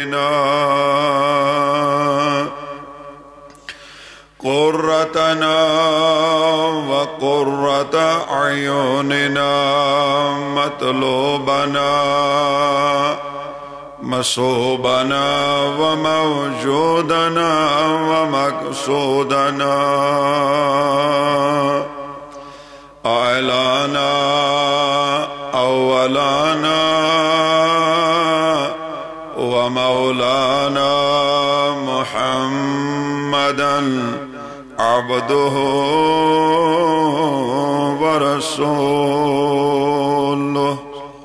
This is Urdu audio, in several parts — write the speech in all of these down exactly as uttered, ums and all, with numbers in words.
قرتنا وقرة أعيننا مطلوبنا مصوبنا وموجودنا ومقصودنا أعلانا أولانا ومولانا محمدا عبده ورسوله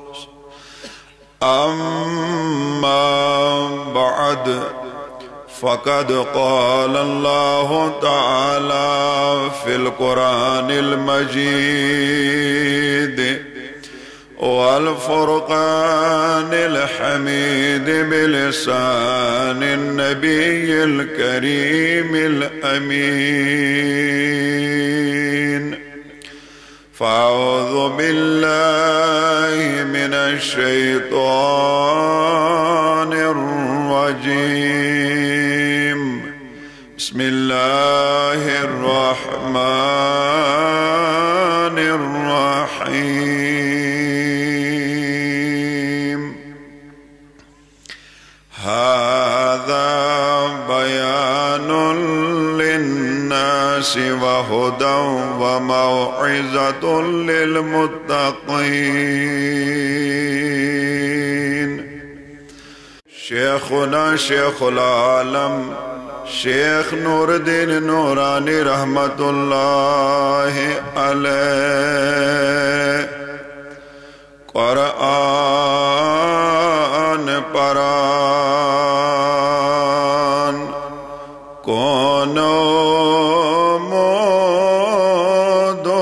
أما بعد فقد قال الله تعالى في القرآن المجيد والفرقان الحميد بلسان النبي الكريم الأمين فأعوذ بالله من الشيطان الرجيم بسم الله الرحمن الرحيم هذا بيان للناس وهدى وموعظة للمتقين. شیخنا شیخ العالم شیخ نور الدین نورانی رحمت اللہ علیہ قرآن پران کونو مودو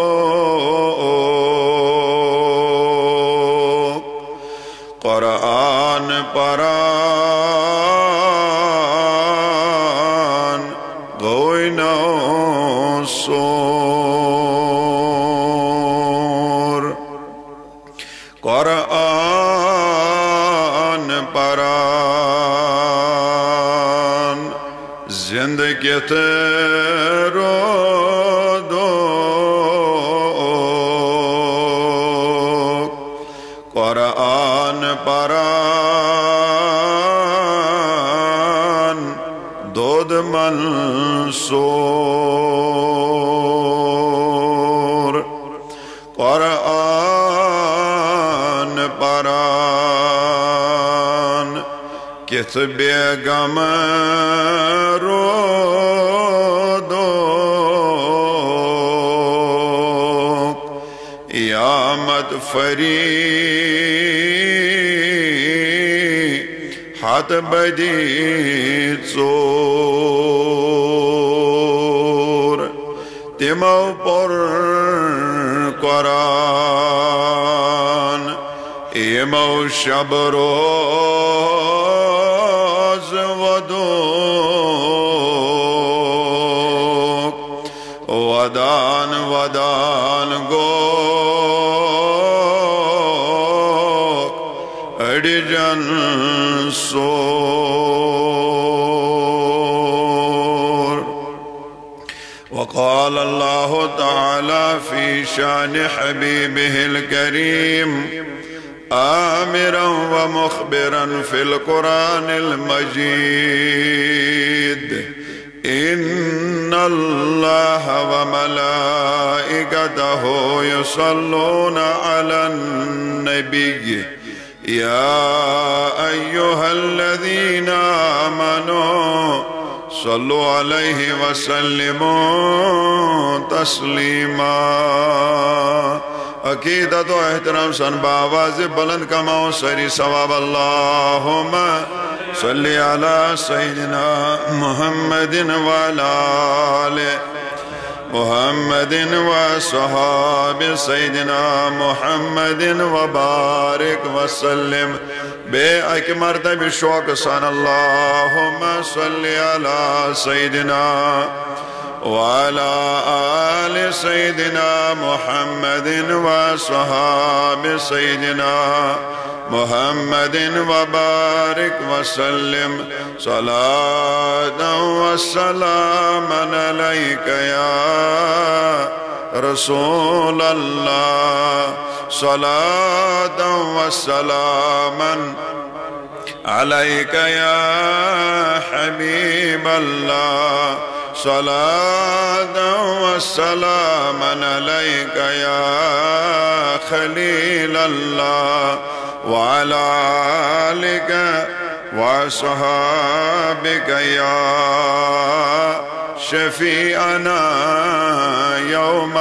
قرآن پران گوینو سور قرآن پران زندگی رو دو قرآن پران دود منصور قرآن پران کت بیگم رو دو یامت فری حت بدی ژور تمو پر قرآن ایمو شب روز ودو ودان ودان گو اڈجن سور. وقال الله تعالى في شان حبيبه الكريم آمرا ومخبرا في القرآن المجيد إن الله وملائكته يصلون على النبي يا أيها الذين آمنوا صلوا عليه وسلموا تسلیما. عقیدت و احترام سن باواز بلند کماؤ سری ثواب. اللہم صلی علی سیدنا محمد وعلی آل محمد وصحاب سیدنا محمد وبارک وسلم. بے ایک مرتبہ شوق سن اللہم صلی علی سیدنا وعلى آل سيدنا محمد وصحاب سيدنا محمد وبارك وسلم صلاة وسلاما عليك يا رسول الله صلاة وسلاما عليك يا حبيب الله صلاة وسلاما عليك يا خليل الله وعلى آلك وصحابك يا شفيعنا يوم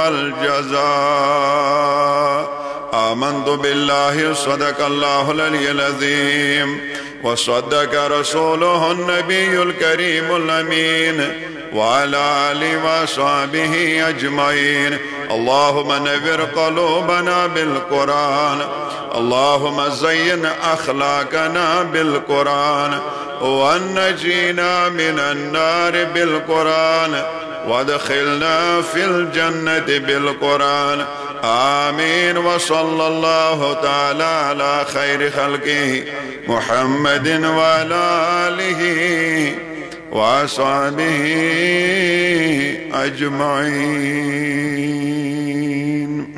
الجزاء آمنت بالله صدق الله العلي العظيم وصدق رسوله النبي الكريم الأمين وعلى آله وصحبه أجمعين اللهم نور قلوبنا بالقرآن اللهم زين أخلاقنا بالقرآن ونجينا من النار بالقرآن وادخلنا في الجنة بالقرآن آمين وصلى الله تعالى على خير خلقه محمد وعلى آله وصحبه أجمعين.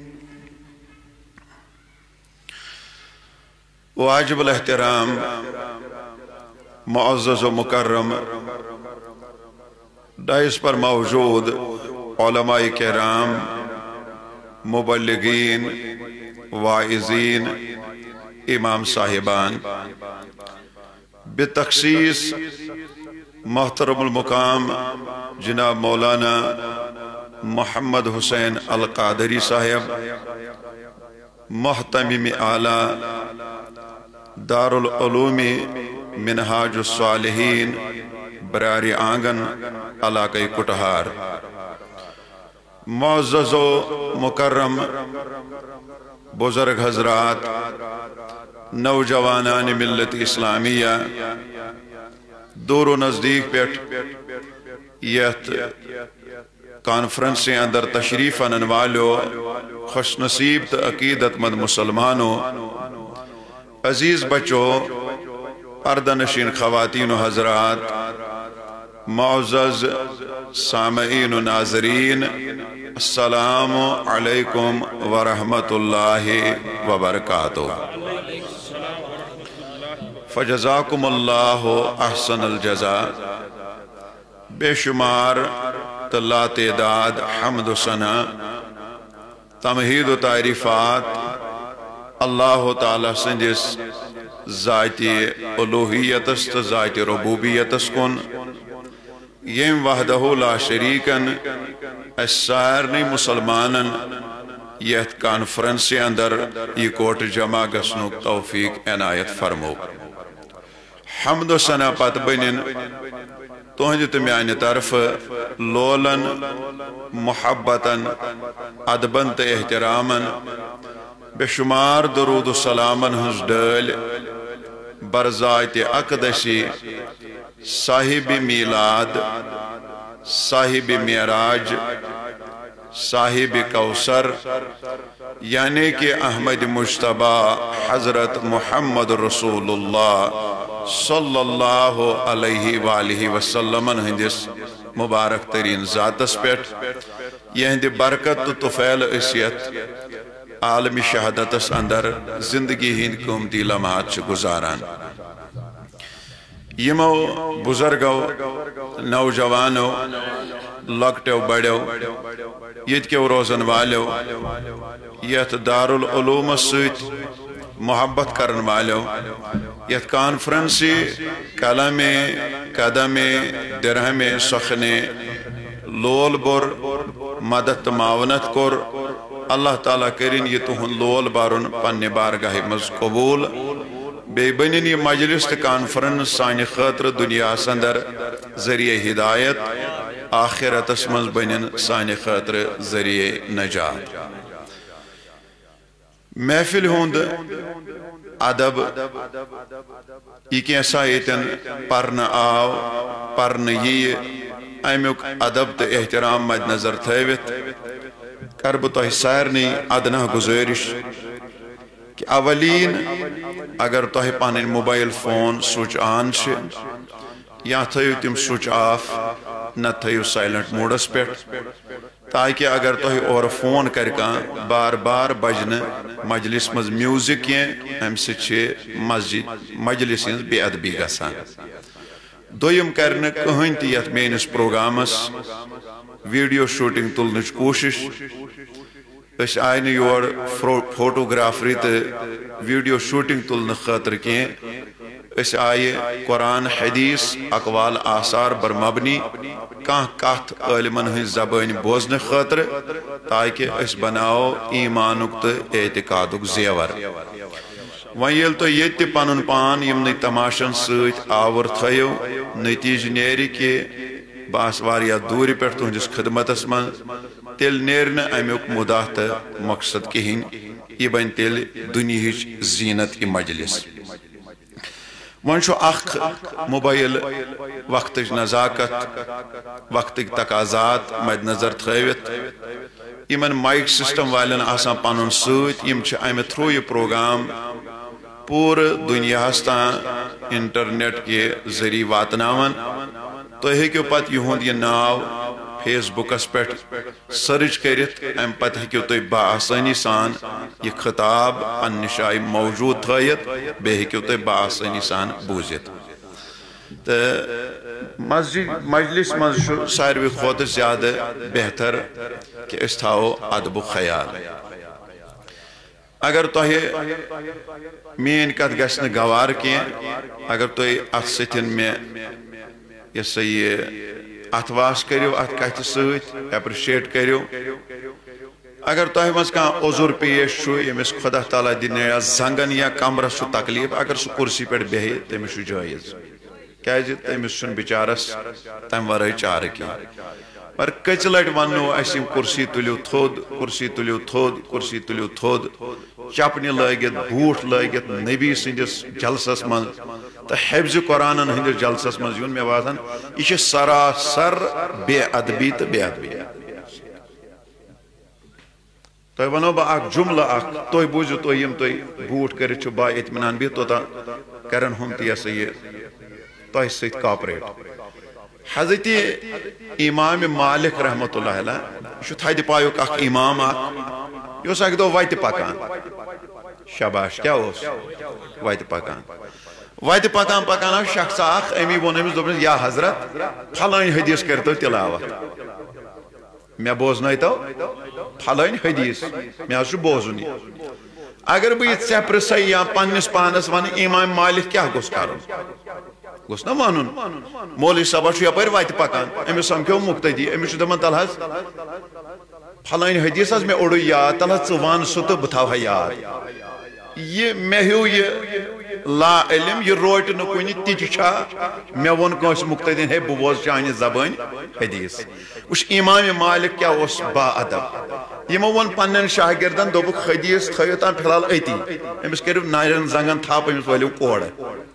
واجب الاحترام معزز و مکرم ڈائس پر موجود علماء کرام مبلغین واعظین امام صاحبان بتخصیص محترم المقام جناب مولانا محمد حسین القادری صاحب محتمم اعلیٰ دارالعلوم منہاج الصالحین براری آنگن علاقہ کٹہار معزز و مکرم بزرگ حضرات نوجوانان ملت اسلامیہ دور و نزدیک پیٹ یت کانفرنس اندر تشریف انن والو خوش نصیب تا عقیدت مند مسلمانو عزیز بچو اردنشین خواتین و حضرات معزز سامعین و ناظرین السلام علیکم ورحمت اللہ وبرکاتہ. فجزاکم اللہ احسن الجزاء. بے شمار لا تعداد حمد و ثنا تمہید و تعریفات اللہ تعالیٰ سندس ذاتی الوہیتس تو ذاتی ربوبیتس کن یم وحدہ لا شریکن سارنی مسلمانن یت کانفرنس اندر یہ کوٹ جمع گسنک توفیق عنایت فرمو. حمد و ثنا پت بنن تہند تو میانہ طرف لولن محبتن ادبن تو احترامن بے شمار درود و سلامن ہنز ڈل برذات اقدسی صاحب میلاد صاحب معراج صاحب کوثر یعنی کہ احمد مجتبی حضرت محمد رسول اللہ صلی اللہ علیہ وآلہ وسلم ہندس مبارک ترین ذاتس پیٹ یہند برکت تو طفیل اسیت عالمی شہادتس اندر زندگی ہند قومتی لمحات چھ گزاران. یمو بزرگو نوجوانو لکٹو بڑیو یت کیو روزن والو یت دارالعلوم سیت محبت کرن والو یت کانفرنسی کلم قدم درہم سخن لول بر مدد معاونت کر اللہ تعالیٰ کرین یہ تہن لول بارن پنہ بارگاہ مز قبول بے بنین یہ مجلس کانفرنس سانی خاطر دنیا اندر ذریعہ ہدایت آخرت اسمز بنین سانی خاطر ذریعہ نجات. محفل ہوند ادب یہ کیسا ایتن پرن آو پرن یہ امیک ادب تو احترام مد نظر تھوت کر بہ تہ سارنی ادنا گزارش کہ اولین اگر تہ پن موبائل فون سوئچ آن یا تھو تم سوئچ آف نہ تھو سائلنٹ موڈس پہ تاکہ اگر تہ اور فون کر بار بار بجن مجلس مز میوزک کی ام سہ مسجد مجلس ہز بے ادبی گژھان دویم کرنے کہین تہ یتھ میانس پروگرامس ویڈیو شوٹنگ تلنچ کوشش اس آئی نہ یور فوٹوگرافری تو ویڈیو شوٹنگ تلن خاطر کی اس آئی قرآن حدیث اقوال آثار بر مبنی کان کت علمن ہن زبان بوزن خاطر تاکہ اس بناو ایمانک تو اعتقادک زیور وۄنۍ ییٚلہِ تُہۍ ییٚتہِ تہِ پنُن پان یِمنٕے تماشن سۭتۍ آوُر تھٲیِو نتیجہ نیرِ کہِ بہٕ آسہٕ واریاہ دوٗرِ پٮ۪ٹھ تُہنٛدِس خدمتس منٛز تیٚلہِ نیرِ نہٕ امیُک مُدعا تہٕ مقصد کِہیٖنۍ یہِ بنہِ تیٚلہِ دُنیہٕچ زیٖنت یہِ مجلس وۄنۍ چھُ اکھ موبایل وقتٕچ نزاکت وقتٕکۍ تقاضات مد نظر تھٲوِتھ یمن مائک سسٹم والن آسان پنن سۭتۍ یِم چھِ امہِ تھرو یہ پروگرام پورٕ دُنیاہس تام انٹرنیٹ کے ذریعہ واتناون تُہۍ ہیٚکِو پتہٕ یِہُنٛد یہِ ناو فیس بُکس پٮ۪ٹھ سرچ کٔرِتھ امہِ پتہٕ ہیٚکِو تُہۍ بآسٲنی سان یہِ خطاب پننہِ جایہِ موجوٗد تھٲیِتھ بیٚیہِ ہیٚکِو تُہۍ بآسٲنی سان بوٗزِتھ تہٕ مسجد مجلس منٛز چھُ ساروی کھۄتہٕ زیادٕ بہتر کہ أسۍ تھاوو ادبُک خیال اگر تۄہہِ میٛٲنۍ کتھ گژھِ نہٕ گوار کینٛہہ اگر تُہۍ اتھ سۭتۍ مےٚ یہِ سا یہِ اتھواس کٔرِو اتھ کتھِ سۭتۍ ایپرِشیٹ کٔرِو اگر تۄہہِ منٛز کانٛہہ عذر پیش چھُ ییٚمِس خۄدا تعالیٰ دِنہِ زنگن یا کمرس چھُ تکلیف اگر سُہ کُرسی پٮ۪ٹھ بیٚہہِ تٔمِس چھُ جٲیز کیازِ تٔمِس چھُنہٕ بِچارس تمہِ ورٲے چارٕ کینٛہہ مگر کٔژِ لٹہِ وننو اسہِ یِم کُرسی تُلِو تھوٚد کُرسی تُلِو تھوٚد کُرسی تُلِو تھوٚد چپنہِ لٲگِتھ بوٗٹھ لٲگِتھ نبی سٕنٛدِس جلسس منٛز تہٕ حفظِ قرآنن ہٕنٛدِس جلسس منٛز یُن مےٚ باسان یہِ چھِ سراسر بے ادبی تہٕ بے ادبی تۄہہِ ونو بہٕ اکھ جملہٕ اکھ تُہۍ بوٗزِو تُہۍ یِم تُہۍ بوٗٹھ کٔرِتھ چھِو با اطمینان بِہِتھ توٚتام کرن ہُم تہِ یہِ ہسا یہِ تۄہہِ سۭتۍ کاپریٹ حضرت امام مالک رحمۃ اللہ علیہ یہ چھُ تھدِ پایُک اکھ امام اکھ یہِ اوس اکہِ دۄہ وتہِ پکان شاباش کیٛاہ اوس وتہِ پکان وتہِ پکان پکان آو شخصا اکھ امی ووٚن أمِس دوٚپنس یا حضرت پھلٲنۍ حدیث کٔرتو تلاوت مےٚ بوزنٲیتو پھلٲنۍ حدیث مےٚ حظ چھُ بوزُن یہِ اگر بہٕ یہِ ژےٚ پرژھے یا پننس پانس ونہٕ امام مالک کیٛاہ گوٚژھ کرُن گوٚژھ نا ونُن مولوی صٲبا چھُ یپٲرۍ وتہِ پکان أمِس سمکھیو مُقتدی أمِس چھُ دپان تل حظ پھلٲنۍ حدیث حظ مےٚ اوٚڑُے یاد تل حظ ژٕ ون سُہ تہٕ بہٕ تھاوہا یاد یہِ مےٚ ہیوٗ یہِ لا علم یہِ روٹہِ نہٕ کُنہِ تِتہِ چھا مےٚ ووٚن کٲنٛسہِ مُقتدین ہے بہٕ بوزٕ چانہِ زبٲنۍ حدیث وٕچھ امام مالک کیٛاہ اوس با ادب یِمو ووٚن پننٮ۪ن شاگردن دوٚپُکھ حدیث تھٲیِو تام فی الحال أتی أمِس کٔرِو نرٮ۪ن زنگن تھپھ أمِس وٲلِو کورٕ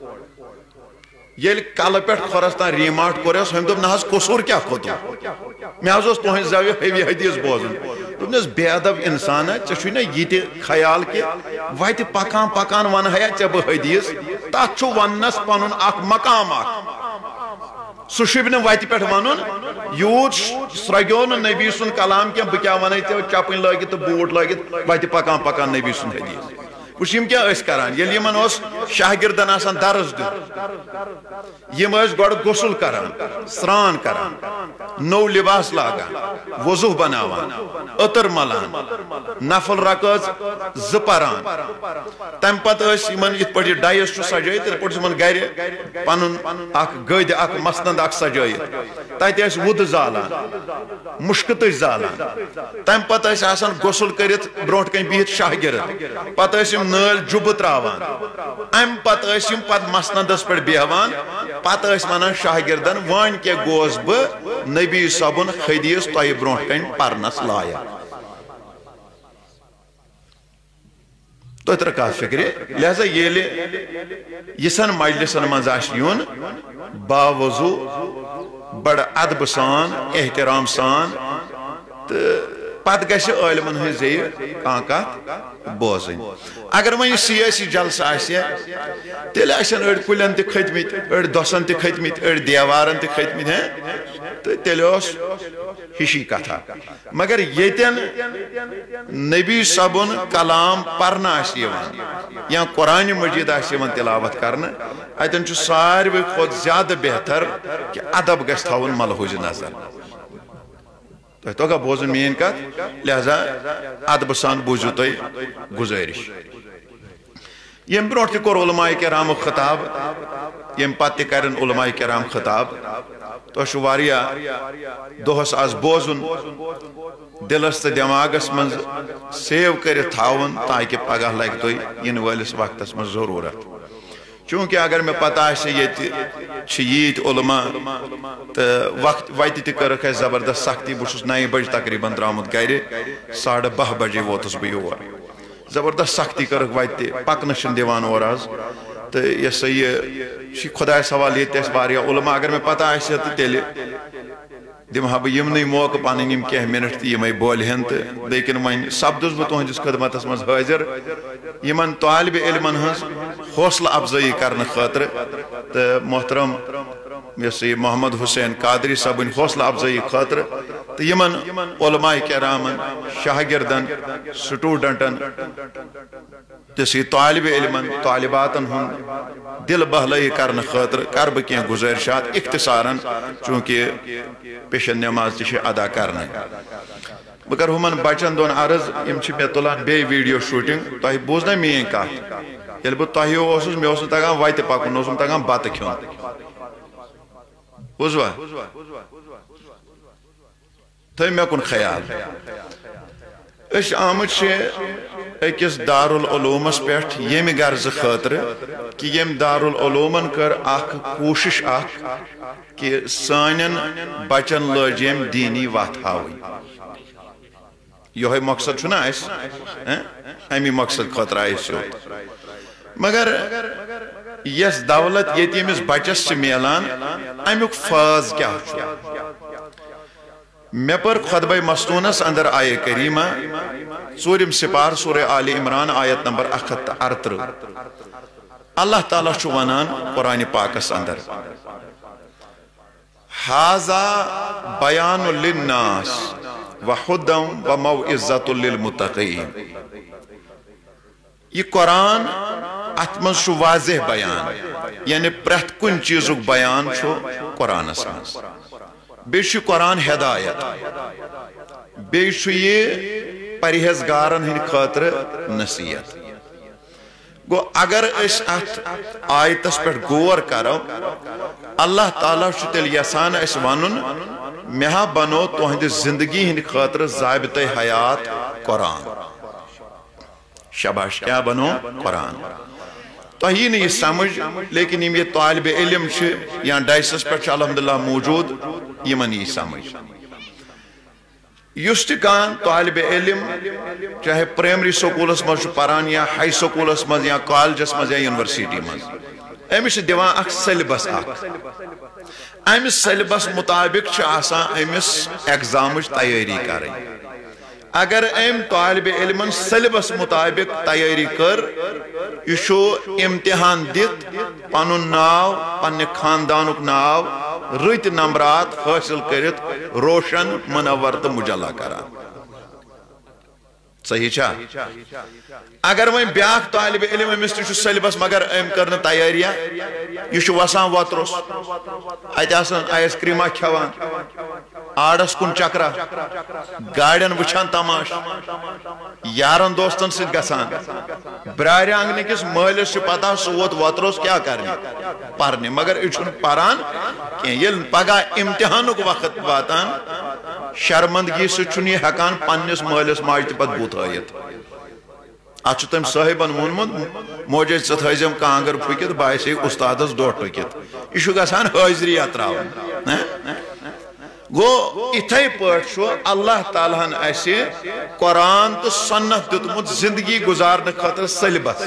ییٚلہِ کلہٕ پٮ۪ٹھ کھۄرس تام ریٖماٹ کوٚرہس أمۍ دوٚپ نہ حظ قصوٗر کیٛاہ کھوٚتُم مےٚ حظ اوس تُہنٛزِ زاویہِ ہیوی حدیث بوزُن دوٚپنس بے ادب انسانا ژےٚ چھُے نا یہِ تہِ خیال کہِ وتہِ پکان پکان ونہا ژےٚ بہٕ حدیث تتھ چھُ وننس پنُن اکھ مقام اکھ سُہ شوٗبہِ نہٕ وتہِ پٮ۪ٹھ ونُن یوٗت سرٛگیو نہٕ نبی سُنٛد کلام کینٛہہ بہٕ کیٛاہ ونَے ژےٚ چپٕنۍ لٲگِتھ تہٕ بوٗٹھ لٲگِتھ وتہِ پکان پکان نبی سُنٛد حدیث وٕچھ یِم کیٛاہ ٲسۍ کران ییٚلہِ یِمن اوس شاگردن آسان درس دیُن یِم ٲسۍ گۄڈٕ غسل کران سرٛان کران نوٚو لباس لاگان وضوٗ بناوان عطر ملان نفل رکٲژ زٕ پران تمہِ پتہٕ ٲسۍ یِمن یِتھ پٲٹھۍ یہِ ڈایس چھُ سجٲیِتھ یِتھ پٲٹھۍ چھُ یِمن گرِ پنُن اکھ گٔدۍ اکھ مسند اکھ سجٲیِتھ تتہِ ٲسۍ وُدٕ زالان مُشکہٕ تٔج زالان تمہِ پتہٕ ٲسۍ آسان غسل کٔرِتھ برونٛٹھ کنہِ بِہِتھ شاگرد پتہٕ ٲسۍ یِم نٲلۍ جُبہٕ تراوان امہِ پتہٕ ٲسۍ یِم پتہٕ مسندس پٮ۪ٹھ بیہوان پتہٕ ٲسۍ ونان شاگردن وۄنۍ کیٛاہ گوس بہٕ نبی صٲبُن حدیث تۄہہِ برونٛٹھ کنہِ پرنس لایق تۄہہِ ترٲو کتھ فکرِ لہذا ییٚلہِ یِژھن مجلسن منٛز آسہِ یُن باوضوٗ بڑا ادب سان احترام سان تو پت گژھِ عالمن ہٕنٛز زیٚیہِ کانٛہہ کتھ بوزٕنۍ اگر وۄنۍ سیٲسی جلسہٕ آسہِ تیٚلہِ آسن أڑۍ کُلٮ۪ن تہِ کھٔتۍمٕتۍ أڑۍ دۄسن تہِ کھٔتۍمٕتۍ أڑۍ دیوارن تہِ کھٔتۍمٕتۍ ہیں تہٕ تیٚلہِ اوس ہِشی کتھا مگر ییٚتٮ۪ن نبی صٲبُن کلام پرنہٕ آسہِ یِوان یا قرآنِ مجیٖد آسہِ یِوان تلاوت کرنہٕ اتٮ۪ن چھُ ساروٕے کھۄتہٕ زیادٕ بہتر کہِ ادب گژھِ تھاوُن ملحوظ نظر تۄہہِ توٚگا بوزُن میٛٲنۍ کتھ لہذا ادبہٕ سان بوٗزِو تُہۍ گُزٲرِش ییٚمہِ برونٛٹھ تہِ کوٚر علماء کرامُک خطاب ییٚمہِ پتہٕ تہِ کرن علماء کرام خطاب تۄہہِ چھُ واریاہ دۄہس آز بوزُن دلس تہٕ دٮ۪ماغس منٛز سیو کٔرِتھ تھاوُن تاکہِ پگاہ لگہِ تۄہہِ یِنہٕ وٲلِس وقتس منٛز ضروٗرت چوٗنٛکہِ اگر مےٚ پتہ آسہِ ییٚتہِ چھِ ییٖتۍ علما تہٕ وقت وتہِ تہِ کٔرٕکھ اَسہِ زبردست سختی بہٕ چھُس نَیہِ بجہِ تقریٖبن درٛامُت گرِ ساڑٕ باہ بجے ووتُس بہٕ یور زبردست سختی کٔرٕکھ وتہِ تہِ پکنہٕ چھِنہٕ دِوان اورٕ آز تہٕ یہِ ہسا یہِ چھِ خۄدایس حوالہٕ ییٚتہِ اَسہِ واریاہ علما اگر مےٚ پتہ آسہِ تہٕ تیٚلہِ دِمہٕ ہا بہٕ یِمنٕے موقعہٕ پنٕنۍ یِم کینٛہہ مِنٹ تہٕ یِمے بولہِ ہن تہٕ لیکن وۄنۍ سپدُس بہٕ تُہنٛدِس خدمتس منٛز حٲضِر یِمن طالبہِ علمن ہٕنٛز حوصلہٕ افضٲیی کرنہٕ خٲطرٕ تہٕ محترم یُس یہِ محمد حُسین قادری صٲبٕنۍ حوصلہٕ افضٲیی خٲطرٕ تہٕ یِمن علماء کرامن شاگردن سٹوٗڈنٹن تِژھٕے طالبہِ علمن طالباتن ہُنٛد دل بہلٲیی کرنہٕ خٲطرٕ کرٕ بہٕ کینٛہہ گُزٲرِشات اختصارن چوٗنٛکہِ پیشن نٮ۪ماز تہِ چھِ ادا کرنہٕ بہٕ کرٕ ہُمن بچن دۄن عرض یِم چھِ مےٚ تُلان بیٚیہِ ویٖڈیو شوٗٹنٛگ تۄہہِ بوٗز نا میٛٲنۍ کتھ ییٚلہِ بہٕ تۄہہِ ہیوٗ اوسُس مےٚ اوس نہٕ تگان وتہِ پکُن مےٚ اوس نہٕ تگان بتہٕ کھیوٚن بوٗزوا تھٲیِو مےٚ کُن خیال أسۍ آمٕتۍ چھِ أکِس دارالعلوٗمس پٮ۪ٹھ ییٚمہِ غرضہٕ خٲطرٕ کہِ ییٚمہِ دارالعلوٗمن کٔر اکھ کوٗشش اکھ کہِ سانٮ۪ن بچن لٲج ییٚمۍ دیٖنی وتھ ہاوٕنۍ یِہوے مقصد چھُنہ اسہِ امی مقصد خٲطرٕ آیہِ أسۍ یوٚت مگر یۄس دولت ییٚتہِ ییٚمِس بچس چھِ میلان امیُک فٲض کیٛاہ چھُ مےٚ پٔر خۄطبے مستوٗنس اندر آیے کریٖمہ ژوٗرِم سپار سورہ آلِ عمران آیت نمبر اکھ ہتھ تہٕ ارترٕہ اللہ تعالیٰ چھُ ونان قرآنِ پاکس اندر ہاذا بیان للناس وہدم وموعظۃ للمتقین یہ قرآن اتھ منٛز چھُ واضح بیان یعنی پرٛٮ۪تھ کُنہِ چیٖزُک بیان چھُ قرآنس منٛز بیٚیہِ چھُ قرآن ہدایت بیٚیہِ چھُ یہِ پرہیزگارن ہٕنٛدِ خٲطرٕ نصیحت گوٚو اگر أسۍ اتھ آیتس پٮ۪ٹھ غور کرو اللہ تعالیٰ چھُ تیٚلہِ یژھان اسہِ ونُن مےٚ ہا بنوو تُہنٛدِ زندگی ہٕنٛدِ خٲطرٕ ضابطے حیات قرآن شاباش کیٛاہ بنوو قرآن تۄہہِ یی نہٕ یہِ سمجھ لیکن یِم ییٚتہِ طالبہِ علم چھِ یا ڈایسس پٮ۪ٹھ چھِ الحمدللہ موجوٗد یِمن یی سمجھ یُس تہِ کانٛہہ طالبہِ علم چاہے پرایمری سکوٗلس منٛز چھُ پران یا ہاے سکوٗلس منٛز یا کالجس منٛز یا یونیورسٹی منٛز أمِس چھِ دِوان اکھ سیلبس اکھ امہِ سیلبس مُطابق چھِ آسان أمِس ایگزامٕچ تیٲری کرٕنۍ اگر أمۍ طالبہِ علمن سیلبس مُطابق تیٲری کٔر یہِ چھُ امتحان دِتھ پنُن ناو پننہِ خاندانُک ناو رٕتۍ نمبرات حٲصِل کٔرِتھ روشن منور تہٕ مُجلا کران صحیح چھا اگر وۄنۍ بیٛاکھ طالبہِ علم أمِس تہِ چھُ سیلبس مگر أمۍ کٔر نہٕ تیٲریا یہِ چھُ وسان وۄترُس اتہِ آسان آیس کریٖما کھٮ۪وان آڑس کُن چکرا گاڑٮ۪ن وٕچھان تماش یارن دوستن سۭتۍ گژھان برارِ آنگنہٕ کِس مٲلِس چھُ پتہ سُہ ووت وۄترُس کیٛاہ کرنہِ پرنہِ مگر یہِ چھُنہٕ پران کینٛہہ ییٚلہِ پگاہ امتحانُک وقت واتان شرمندگی سۭتۍ چھُنہٕ یہِ ہٮ۪کان پننِس مٲلِس ماجہِ تہِ پتہٕ بُتھ ہٲیِتھ اتھ چھُ تٔمۍ صٲحبن ووٚنمُت موجے ژٕ تھٲیزٮ۪م کانٛگٕر پھُکِتھ بہٕ آسے اُستادس دۄہ ٹُکِتھ یہِ چھُ گژھان حٲضری یتراوُن گوٚو یِتھے پٲٹھۍ چھُ اللہ تعالیٰ ہن اسہِ قرآن تہٕ سنت دیُتمُت زندگی گُزارنہٕ خٲطرٕ سیلبس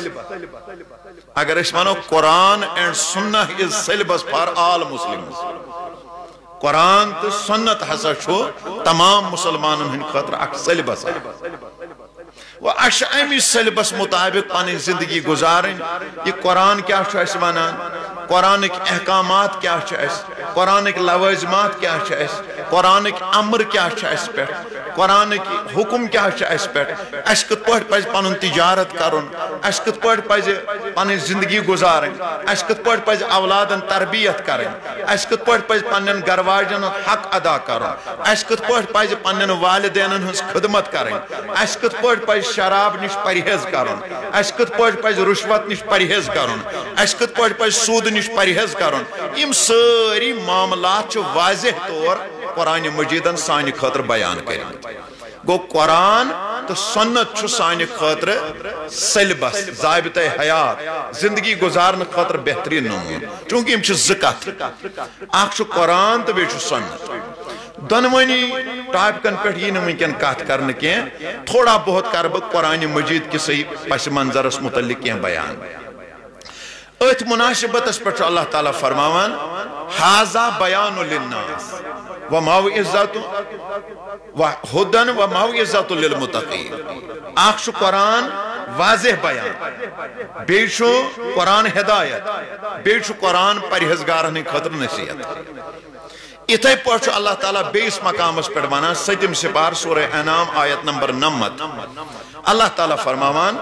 اگر أسۍ ونو Quran and sunnah is syllabus for all Muslims قرآن تو سنت ہسا چھو تمام مسلمانن ہن خاطر اک سلبس و اش امی سلبس مطابق پانی زندگی گزارن یہ قرآن کیا چھو اس ونان قرآن کے احکامات کیا چھو اس قرآن کے لوازمات کیا چھو اس قرآن کے امر کیا چھو اس پر قرآن کی حکم کیا چھو اس پر اس کت پوٹ پاس پانن تجارت کرن اس کت پوٹ پاس پانی زندگی گزارن اس کت پوٹ پاس اولادن تربیت کرن اس کت پوٹ پاس پانن گرواجن حق ادا کرن اس کت پوٹ پاس پانن والدین ہنس خدمت کرن اس کت پوٹ پاس شراب نش پرہیز کرن اس کت پوٹ پاس رشوت نش پرہیز کرن اس کت پوٹ پاس سود نش پرہیز کرن یم ساری معاملات چھ واضح طور قرآن مجیدن سانہ خاطر بیان کرن گو قرآن تو سنت چھ سانہ خاطر سلبس ضابطہ حیات زندگی گزارن خاطر بہترین نمون چونکہ یم چھ زکت اخ چھ قرآن تو بیچ سنت دونونی ٹاپکن پہ یہ ممکن کت کرنے کی تھوڑا بہت کر بہ قرآن مجید کسی پس منظرس متعلق کی بیان ات مناسبت اس پر اللہ تعالیٰ فرماوان حاذا بیان للناس وموعظۃ وہدن وموعظۃ للمتقین اخ چھ قرآن واضح بیان بیچ قرآن ہدایت بیچ قرآن پرہیزگارن خاطر نصیحت اتھے پوچھ اللہ تعالیٰ بیس مقام اس پر وانا ستم سپار سورہ انعام آیت نمبر نمت اللہ تعالیٰ فرماوان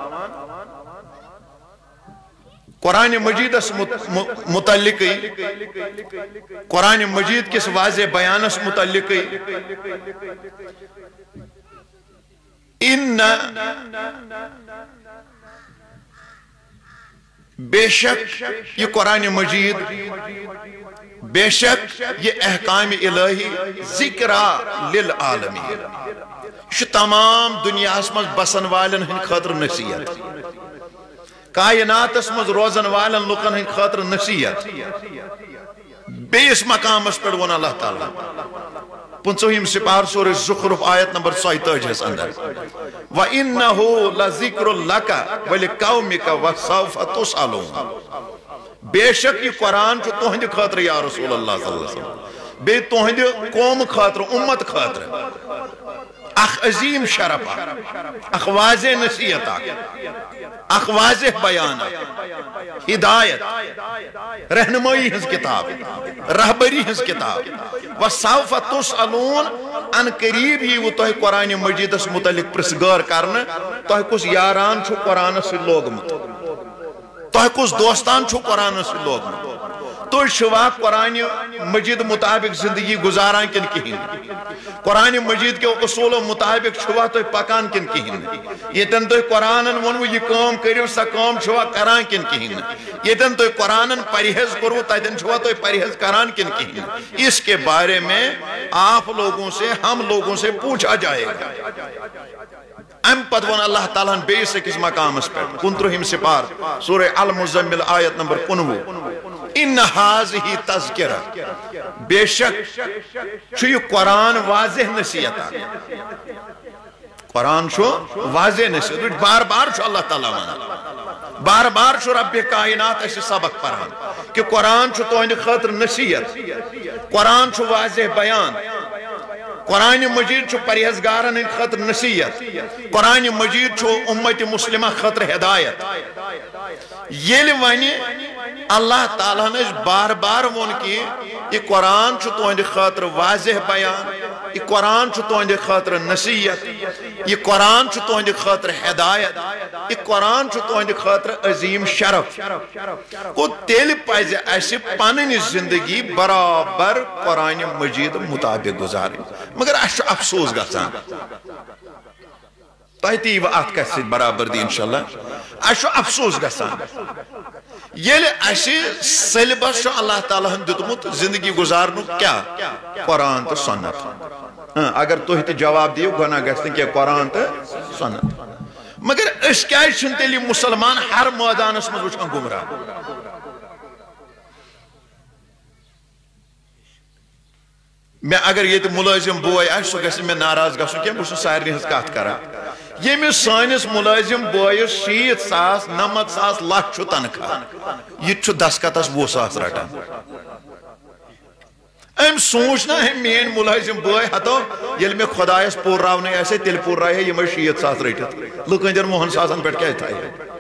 قرآن مجید اس متعلقی قرآن مجید کس واضح بیان اس متعلقی ان بے شک یہ قرآن مجید بے شک یہ احکام الہی ذکرہ للعالمین یہ تمام دنیا اسمز بسن والن ہن خاطر نصیحت کائنات اسمز روزن والن لکن ہن خاطر نصیحت بیس مقام اس پر ون اللہ تعالیٰ پنچوہیم سپار سورہ زخرف آیت نمبر سوائتاج ہے اندر وَإِنَّهُ لَذِكْرُ لَكَ وَلِقَوْمِكَ وَسَوْفَ تُسْأَلُونَ بے شک یہ قرآن چھو تہند خاطر یا رسول اللہ صلی اللہ علیہ وسلم بے تہند قوم خاطر امت خاطر اخ عظیم شرف اخ واضح نصیحت اخ واضح بیان ہدایت رہنمائی ہز کتاب رہبری ہز کتاب وَسَوْفَ تُسْأَلُونَ ان قریب ہی وہ توہ قرآن مجید اس متعلق پرسگار کرنا توہ کس یاران چھو قرآن سے لوگ مت توہ کس دوستان چھو قرآن سے لوگ مت تو شوا قرآن مجید مطابق زندگی گزاران کن کہیں قرآن مجید کے اصول مطابق شوا تو پکان کن کہیں یہ تن تو قرآن ونو یہ کام کریو سا کام شوا کران کن کہیں یہ تن تو قرآن پرہیز کرو تن شوا تو پرہیز کران کن کہیں اس کے بارے میں آپ لوگوں سے ہم لوگوں سے پوچھا جائے گا ام پدون اللہ تعالیٰ بیس سے کس مقام اس پر کنترہم سپار سورہ المزمل آیت نمبر پنوو ان ہازہی تذکرہ بے شک چھو یہ قرآن واضح نصیحت قرآن چھو واضح نصیحت بار بار چھو اللہ تعالیٰ وانا بار بار چھو رب کائنات ایسے سبق پرہن کہ قرآن چھو تو انہیں خاطر نصیحت قرآن چھو واضح بیان قرآن مجید چھو پرہیزگارن ان خاطر نصیحت قرآن مجید چھو امت مسلمہ خاطر ہدایت یہ ونی اللہ تعالیٰ نے بار بار ون کی یہ قرآن چھو تو اندے خاطر واضح بیان یہ قرآن چھو تو اندے خاطر نصیحت یہ قرآن چھو تو اندے خاطر ہدایت یہ قرآن چھو تو اندے خاطر عظیم شرف کو تیل پائزے ایسے پاننی زندگی برابر قرآن مجید مطابق گزاری مگر ایسے افسوس گا تاہتی و آت کا سید برابر دی انشاءاللہ ایسے افسوس گا یہ لئے ایسے سلبس شو اللہ تعالیٰ ہم دیتمت زندگی گزارنو کیا قرآن تو سنت اگر تو ہی جواب دیو گناہ گستے کہ قرآن تو سنت مگر اس کیا چھنتے لی مسلمان ہر میدان اس میں وچھان گمراہ میں اگر یہ تو ملازم بوئی آئے سو گستے میں ناراض گسوں کیا مجھے سائر نہیں حسکات کرا یہ میں سائنس ملازم بوئی شیت ساس نمت ساس لاکھ چھو تنکھا یہ چھو دس کا تس وہ ساس رٹا ام سوچنا ہے مین ملازم بھائی ہتو یل میں خدایس پور راونے ایسے تیل پور رائے ہے یہ میں شیعت ساس رٹت لکن دن موہن ساسن پیٹ کیا تھا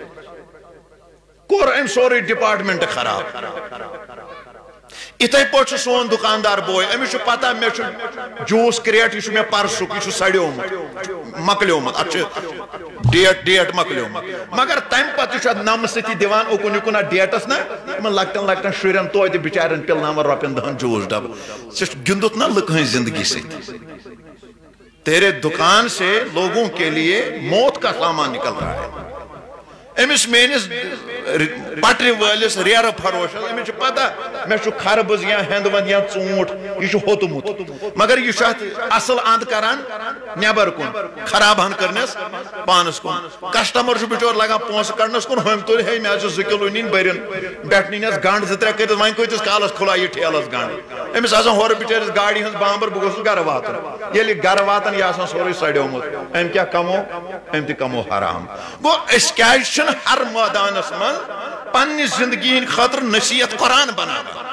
کور ام سوری ڈپارٹمنٹ خراب اتھائی پوچھ سون دکاندار بوئے امی چھو پتا میں چھو جوس کریٹ یہ میں پرسک یہ سڑیو مکلیو مت اچھا ڈیٹ ڈیٹ مکلیو مگر تم پتہ یہ نم ستی دیوان اوکن یکن ڈیٹس نا من لگتن لگتن شرین توتہ بچارن پلنامر رپین دہن جوس ڈب ث گندت نا لکہن زندگی ست تیرے دکان سے لوگوں کے لیے موت کا سامان نکل رہا ہے امس میس پٹری ولس ریرہ فروش امس پتہ میں خربز یا ہند وند یا ژوٗنٛٹھ یہ ہوتمت مگر یہ اصل اند کران نیبر کن خراب ہن کرنس پانس کن کسٹمر بچور لگان پونسہ کڑنس کن ہم تل ہے مے زٕ کلو نین برین بیٹھ نینس گنڈ زٕ ترٛےٚ کٔرِتھ وۄنۍ کۭتِس کالس کھُلا یہ ٹھیلس گنڈ امس آسان ہورٕ بچٲرِس گاڑی ہنٛز بامبر بہٕ گوٚژھُس گرٕ واتُن ییٚلہِ گرٕ واتان یہِ آسان سورُے سڑیومُت أمۍ کیٛاہ کمو أمۍ تہِ کمو حرام گوٚو أسۍ کیٛازِ چھِنہٕ ہر مٲدانس منٛز پننہِ زندگی ہٕنٛدِ خٲطرٕ نصیحت قرآن بناوان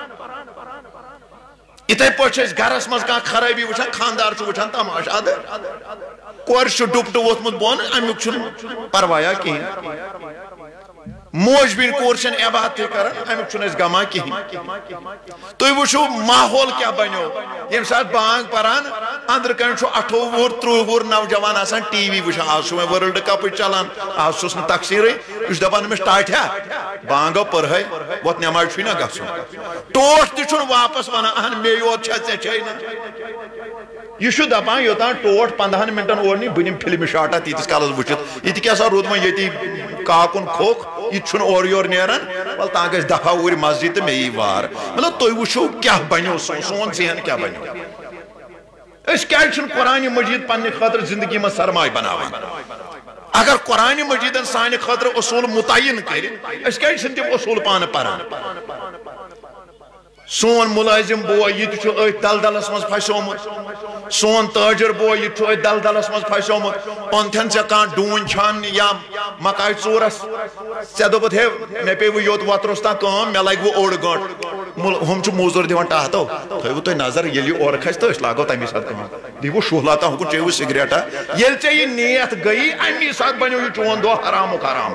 اتھے پٲٹھۍ چھِ أسۍ گرس منٛز کانٛہہ خرٲبی وٕچھان خاندار چھُ وٕچھان تماشہٕ ادٕ کورِ چھُ ڈُپٹہٕ ووٚتھمُت بۄن امیُک چھُنہٕ پروایا کِہیٖنۍ موج بین کور چھن عبادت کران امیُک چھُنہٕ أسۍ غما کِہیٖنۍ تُہۍ وٕچھِو ماحول کیٛاہ بنیو ییٚمہِ ساتہٕ بانگ پران أنٛدرٕ کَنۍ چھُ اٹھووُہ وُہُر ترٕٛہ وُہُر نوجوان آسان ٹی وی وٕچھان آز چھُ وۄنۍ ورلڈ کپٕچ چلان آز چھُس نہٕ تقسیٖرٕے یہِ چھُ دپان أمِس ٹاٹھیا بانگو پٔرہَے وۄتھ نٮ۪مازِ چھُے نا گژھُن ٹوٹھ تہِ چھُنہٕ واپس ونان اہن مے یوت چھا ژےٚ چھے نہٕ یہ چھُ دپان یوتان ٹوٹھ پندہن منٹن اور نی بہٕ نِمہٕ فلمہِ شاٹا تیٖتِس کالس وٕچھِتھ یہِ تہِ کیٛاہ سا روٗد وۄنۍ ییٚتی کاکُن کھوٚکھ یہ چھُنہٕ اورٕ یورٕ نیران ول تا گژھِ دفعہ اوٗرۍ مسجد تہٕ مےٚ یی وار مطلب تُہۍ وٕچھِو کیٛاہ بنیو سون ذہن کیٛاہ بنیو أسۍ کیٛازِ چھِنہٕ قرآنہِ مجیٖد پننہِ خٲطرٕ زندگی منٛز سرمایہِ بناوان اگر قرآنہِ مجیٖدن سانہِ خٲطرٕ اصوٗل مُتعین کرِ أسۍ کیٛازِ چھِنہٕ تِم اصوٗل پانہٕ پران سون ملازم بوے یہ تہِ چھُ أتھۍ دلدلس منٛز پھسیومُت سون تاجر بوے یہ چھُ أتھۍ دلدلس منٛز پھسیومُت پنتھن ژےٚ کانٛہہ ڈوٗنۍ چھاننہِ یا مکاے ژوٗرس ژےٚ دوٚپُتھ ہے مےٚ پیٚوٕ یوٚت وۄترُس تام کٲم مےٚ لگہِ وۄنۍ اوٚڑ گٲنٛٹہٕ ہُم چھِ موزوٗر دِوان ٹہتو تھٲیوٕ تُہۍ نظر ییٚلہِ یہِ اورٕ کھسہِ تہٕ أسۍ لاگو تمی ساتہٕ کٲم دیٖوٕ شُہلاتا ہُکُن چیٚیوٕ سِگریٹا ییٚلہِ ژےٚ یہِ نیت گٔیی امی ساتہٕ بنیو یہِ چون دۄہ حرامُک حرامٕے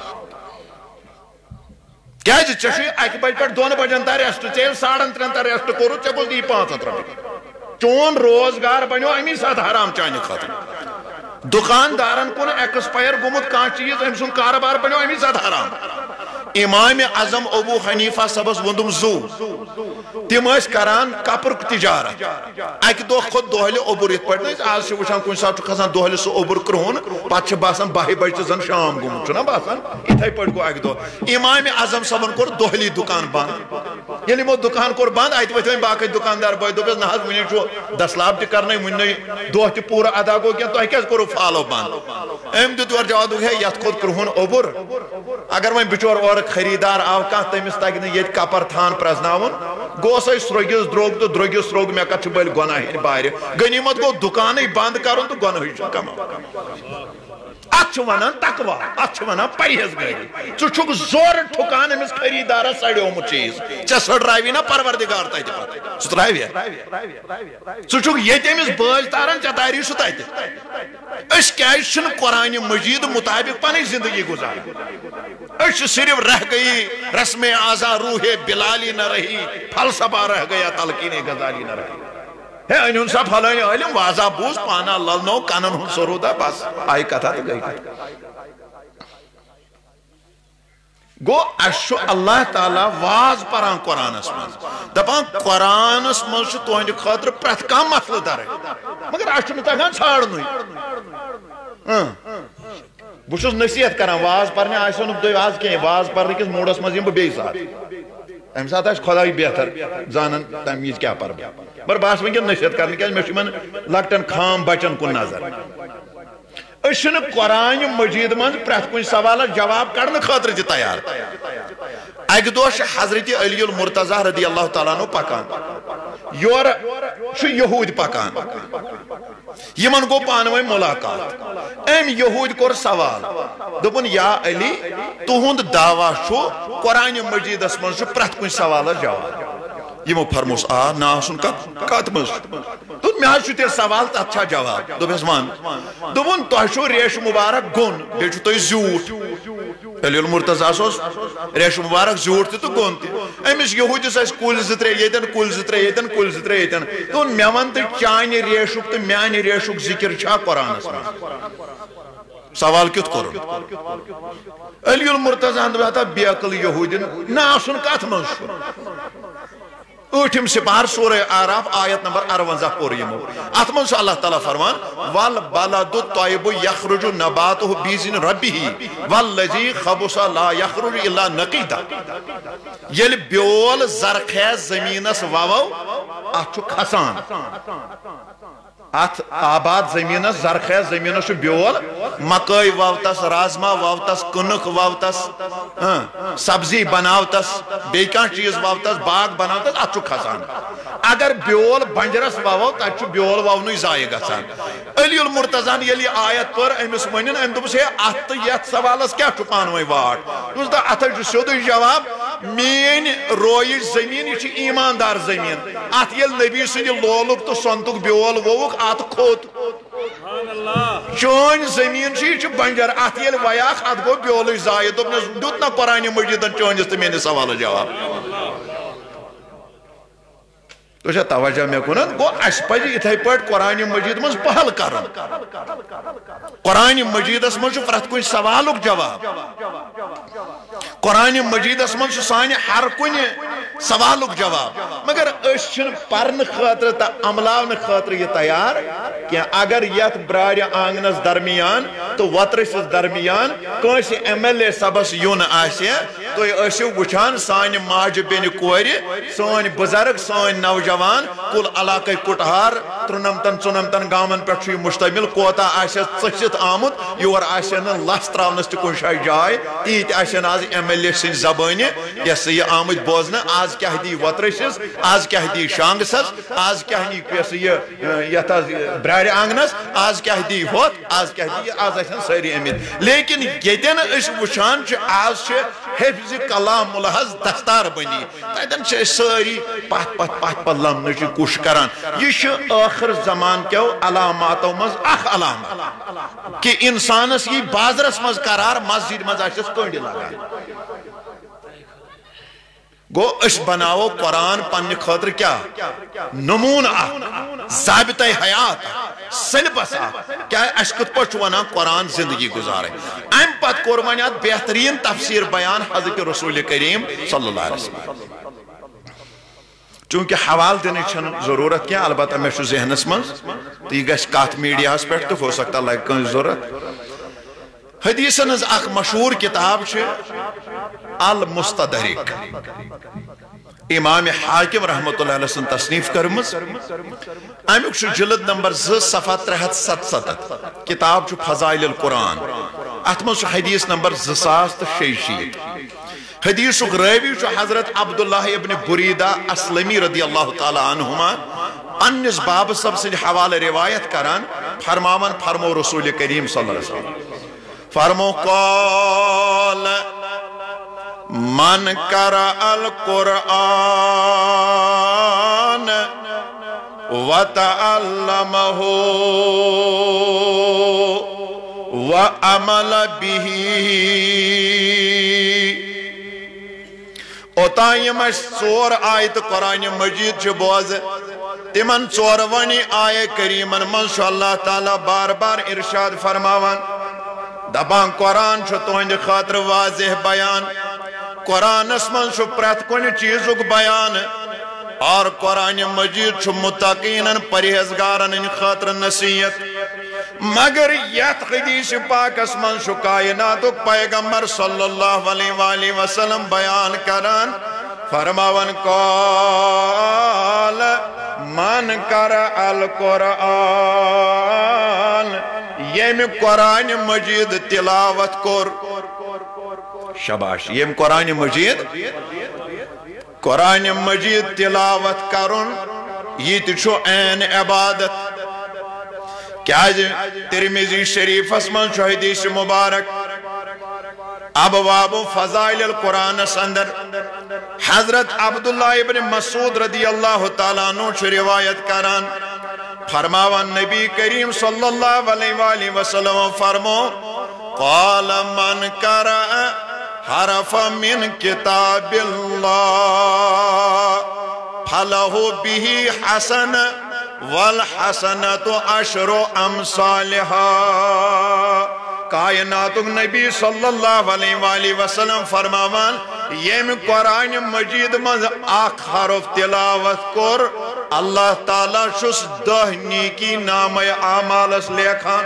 کیٛازِ ژےٚ چھُے اکہِ بجہِ پٮ۪ٹھ دۄن بجن تام ریسٹ ژےٚ ییٚلہِ ساڑن ترٛٮ۪ن تام ریسٹ کوٚرُتھ ژےٚ گوٚژھ دی پانٛژھ ہتھ رۄپیہِ چون روزگار بنیو امی ساتہٕ حرام چانہِ خٲطرٕ دُکاندارن کُن ایکسپایر گوٚمُت کانٛہہ چیٖز أمۍ سُنٛد کاربار بنیو امی ساتہٕ حرام امام اعظم ابو حنیفہ صبس ووٚنُم زُو تِم ٲسۍ کران کپرُک تجارت اکہِ دۄہ کھوٚت دۄہلہِ اوٚبُر یِتھ پٲٹھۍ أسۍ آز چھِ وٕچھان کُنہِ ساتہٕ چھُ کھسان دۄہلہِ سُہ اوٚبُر کرٛہُن پتہٕ چھِ باسان بہہِ بجہِ تہِ زن شام گوٚمُت چھُنہ باسان یِتھے پٲٹھۍ گوٚو اکہِ دۄہ امام اعظم صٲبن کوٚر دۄہلی دُکان بنٛد ییٚلہِ یِمو دُکان کوٚر بنٛد اَتہِ ؤتھۍ وۄنۍ باقٕے دُکاندار بٲے دوٚپُس نہ حظ وُنہِ چھُ دسلاب تہِ کرنے وُنہِ نَے دۄہ تہِ پوٗرٕ ادا گوٚو کینٛہہ تۄہہِ کیٛازِ کوٚروٕ فالو بنٛد أمۍ دیُت اورٕ جواب دوٚپُکھ ہے یتھ کھوٚت کرٛہُن اوٚبُر اگر وۄنۍ بِچور اورٕ خریٖدار آو کانٛہہ تٔمِس تگہِ نہٕ ییٚتہِ کپر تھان پرٛزناوُن گوٚو سۄے سرٛوگِس درٛوگ تہٕ درٛوگِس سرٛوگ مےٚ کتھ چھُ بٔلۍ گۄناہ ہِنٛدۍ بارِ غنیٖمت گوٚو دُکانٕے بنٛد کرُن تہٕ گۄنہٕے چھُ کماوان اتھ چھُ ونان تقوا اتھ چھُ ونان پرہیزگٲری ژٕ چھُکھ زورٕ ٹھُکان أمِس خریٖدارس سڑیومُت چیٖز ژےٚ سٔڑراوی نا پروردگار تتہِ پتہٕ سُہ ترٛاویا ژٕ چھُکھ ییٚتہِ أمِس بٲج تاران ژےٚ تاری سُہ تتہِ أسۍ کیٛازِ چھِنہٕ قرآنہِ مجیٖد مُطابق پنٕنۍ زندگی گُزاران أسۍ چھِ صرف رہ گئی رسم آزا روح بلالی نہ رہی فلسفہ رہ گیا تلقین غزالی نہ رہی ہے انہوں سا پھلائیں علم واضح بوز پانا للنو کانن ہن سرودا بس آئی کتھا تو گئی گو اشو اللہ تعالیٰ واز پران قرآن اسمان دپان قرآن اسمان شو تو ہنجی خاطر پرت کام مسئلہ دار ہے مگر اشو نتاگان چھاڑ نوئی بوشوز نصیحت کران واز پرنے آئیسو نبدوی واز کہیں واز پرنے کس موڑس مزیم بے بیئی ساتھ ایم ساتھ آئیس خدای بہتر زانن تمیز کیا پر بیا بر باس میں کیا نصیحت کرنے کیا میں شمن لگتن خام بچن کن نظر اشن قرآن مجید من پرت کن سوالہ جواب کرنے خاطر جی تیار ایک دوش حضرت علی المرتضی رضی اللہ تعالیٰ نو پکان یور چھو یہود پکان یمن گو پانوئی ملاقات ایم یہود کور سوال دپن یا علی تہند دعویٰ چھو قرآن مجید اسمن چھو پرت کن سوالہ جواب یمو فرموس آ نا سن کت مز تو مے حظ تیل سوال تک چھا جواب دوپس ون دوپن تہ چھو ریش مبارک گون بیٚیہِ چھو تُہۍ زیوٗٹھ علی المرتضیٰ اوس ریش مبارک زیوٗٹھ تہِ تہٕ گون تہِ أمِس یہوٗدِس ٲسۍ کُلۍ زٕ ترٛےٚ ییٚتٮ۪ن کُلۍ زٕ ترٛےٚ ییٚتٮ۪ن کُلۍ زٕ ترٛےٚ ییٚتٮ۪ن دوٚپُن مےٚ وَن تہٕ چانہِ ریشُک تہٕ میانہِ ریشُک ذِکر چھا قرآنس منٛز سوال کیُتھ کوٚرُن علی المرتضیٰ ہن دوٚپ ہتا بے عقل یہوٗدین نا آسُن کتھ منٛز چھُ ٲٹھِم سپار سورہ آراف آیت نمبر اروزہ پور یمو ات من اللہ تعالیٰ فرمان والبلد الطیب یخرج نباتہ باذن ربہ والذی خبث لا یخرج الا نقیدا یل بیول زرخیز زمینس ووو ات چھُ کھسان ات آباد زمینس زرخیز زمینس بیول مکئی ووتس رازما ووتس کنک ووتس سبزی بناوتس بی کان چیز ووتس باغ بناوتس ات چھُ کھسان اگر بیول بنجرس ووو تت چھُ بیول وونُے ضایع گژھان علی المرتضیٰ ییٚلہِ یہِ آیت پٔر أمِس ونن أمۍ دوٚپُس ہے اتھ تہٕ یتھ سوالس کیاہ چھُ پانہٕ ؤنۍ واٹ دوٚپُس دا اتھ چھُ سیوٚدُے جواب میٲنۍ رویِچ زٔمیٖن یہِ چھِ ایٖماندار زٔمیٖن اتھ ییٚلہِ نبی سٕنٛدِ لولُک تہٕ سۄنتُک بیول ووُکھ ات کھوٚت چٲنۍ زٔمیٖن چھِ یہِ چھِ بنجر اتھ ییٚلہِ ویاکھ اتھ گوٚو بیولٕے ضایع دوٚپنس دیُت نا قرآنِ مجیٖدن چٲنِس تہٕ میٲنِس سوالس جواب تو چھا توجہ مے کنن گو اس پزِ یِتھے پٲٹھۍ قرآنِ مجیٖد منٛز پہل کرُن قرآنِ مجیٖدس منٛز چھُ پرٛٮ۪تھ کُنہِ سوالُک جواب قرآنِ مجیٖدس منٛز چھُ سانہِ ہر کُنہِ سوالُک جواب مگر أسۍ چھِنہٕ پرنہٕ خٲطرٕ تہٕ عملاونہٕ خٲطرٕ یہِ تیار کینٛہہ اگر یتھ برارِ آنگنس درمیان تہٕ وۄترٕ درمیان کٲنٛسہِ ایم ایل اے صبس یُن آسہِ تُہۍ ٲسِو وٕچھان سانہِ ماجہِ بیٚنہِ کورِ سٲنۍ بُزرگ سٲنۍ نوجوان کُل علاقے کُٹہار ترُنمتن ژُنمتن گامن پٮ۪ٹھ چھُ یہِ مُشتمل کوتاہ آسہِ ژٔسِتھ آمُت یور آسہِ نہٕ لَژھ تراونس تہِ کُنہِ جایہِ جاے تیٖتۍ آسن آز ایم ایل اے سٕنٛدِ زبٲنہِ یہِ ہسا یہِ آمٕتۍ بوزنہٕ آز کیاہ دی وۄترٕسِس آز کیاہ دی شانگسس آز کیاہ دی یہِ ہسا یہِ یتھ حظ برارِ آنگنس آز کیاہ دی ہوٚتھ آز کیاہ دی آز آسن سٲری آمٕتۍ لیکن ییٚتٮ۪ن أسۍ وٕچھان چھِ آز چھِ حفظِ کلام الحظ دستار بنی تتٮ۪ن چھِ أسۍ سٲری پتھ پتھ پتھ پتھ لمنٕچ کوٗشش کران یہِ چھُ ٲخر زمان کیو علاماتو منٛز اکھ علامت کہِ انسانس یی بازرس منٛز قرار مسجد منٛز آسٮ۪س کٔنٛڈِ لگان گو أسۍ بناوو قرآن پننہِ خٲطرٕ کیاہ نموٗن اکھ ضابطے حیات سلبس اکھ کیاہ اسہِ کِتھ پٲٹھۍ چھُ ونان قرآن زندگی گُزارٕنۍ امہِ پتہٕ کوٚر وۄنۍ اتھ بہتریٖن تفسیٖر بیان حضرت رسول کریم صلی اللہ علیہ وسلم چونکہ حوالہ دِنٕچ چھنہٕ ضروٗرت کینٛہہ البتہ مےٚ چھُ ذہنس منٛز تہٕ یہِ گژھِ کتھ میٖڈیاہس پٮ۪ٹھ تہٕ ہو سکتا لگہِ کٲنٛسہِ ضروٗرت حدیثن ہٕنٛز اکھ مشہوٗر کِتاب چھِ المستدرک امام حاکم رحمۃ اللہ علیہ سن تصنیف کٔرمٕژ امیُک چھُ جلد نمبر زٕ صفحہ ترٛےٚ ہتھ ستستھ کتاب چھُ فضائل القرآن اتھ منٛز چھُ حدیث نمبر زٕ ساس تہٕ شیٚیہِ شیٖتھ حدیثُک رٲوی چھُ حضرت عبداللہ ابن بریدہ اسلمی رضی اللہ تعالیٰ عنہما پننِس بابہٕ صٲب سٕنٛدِ حوالہٕ روایت کران فرماوان فرمو رسول کریم صلی اللہ علیہ وسلم فرمو قال من قرأ القرآن وتعلمه وعمل به اوتایم اس ژور آیت قرآن مجید چھ بوز تمن ژورونی آیے کریمن من چھُ اللہ تعالیٰ بار بار ارشاد فرماوان دپان قرآن چھُ تُہنٛدِ خٲطرٕ واضح بیان قرآنس من چھُ پرٛٮ۪تھ کُنہِ چیٖزُک بیان اور قرآن مجید چھُ متقیٖنن پرہیزگارن ہٕنٛدِ خٲطرٕ نصیحت مگر یتھ حدیث پاکس من چھُ کائناتُک پیغمبر صلی اللہ علیہ وآلہ وسلم بیان کران فرماون قال من قرأ القرآن ییٚمہِ قرآن مجید تلاوت کوٚر شاباش ییٚمہِ قرآن مجید قرآن مجید تلاوت کرُن یہِ تہِ چھُ عین عبادت کیازِ ترمذی شریفس منٛز چھُ حدیث مبارک ابواب فضائل القرآن اندر حضرت عبداللہ ابن مسعود رضی اللہ تعالیٰ عنہ چھ روایت کران فرماوان نبی کریم صلی اللہ علیہ وآلہ وسلم فرمو قال من قرأ حرف من کتاب اللہ فلہ به حسن والحسنۃ عشر امثالہا کائنات نبی صلی اللہ علیہ وآلہ وسلم فرماوان یم قرآن مجید مز اخ حرف تلاوت کور اللہ تعالیٰ شس دہ نیکی نام اعمالس لیکھان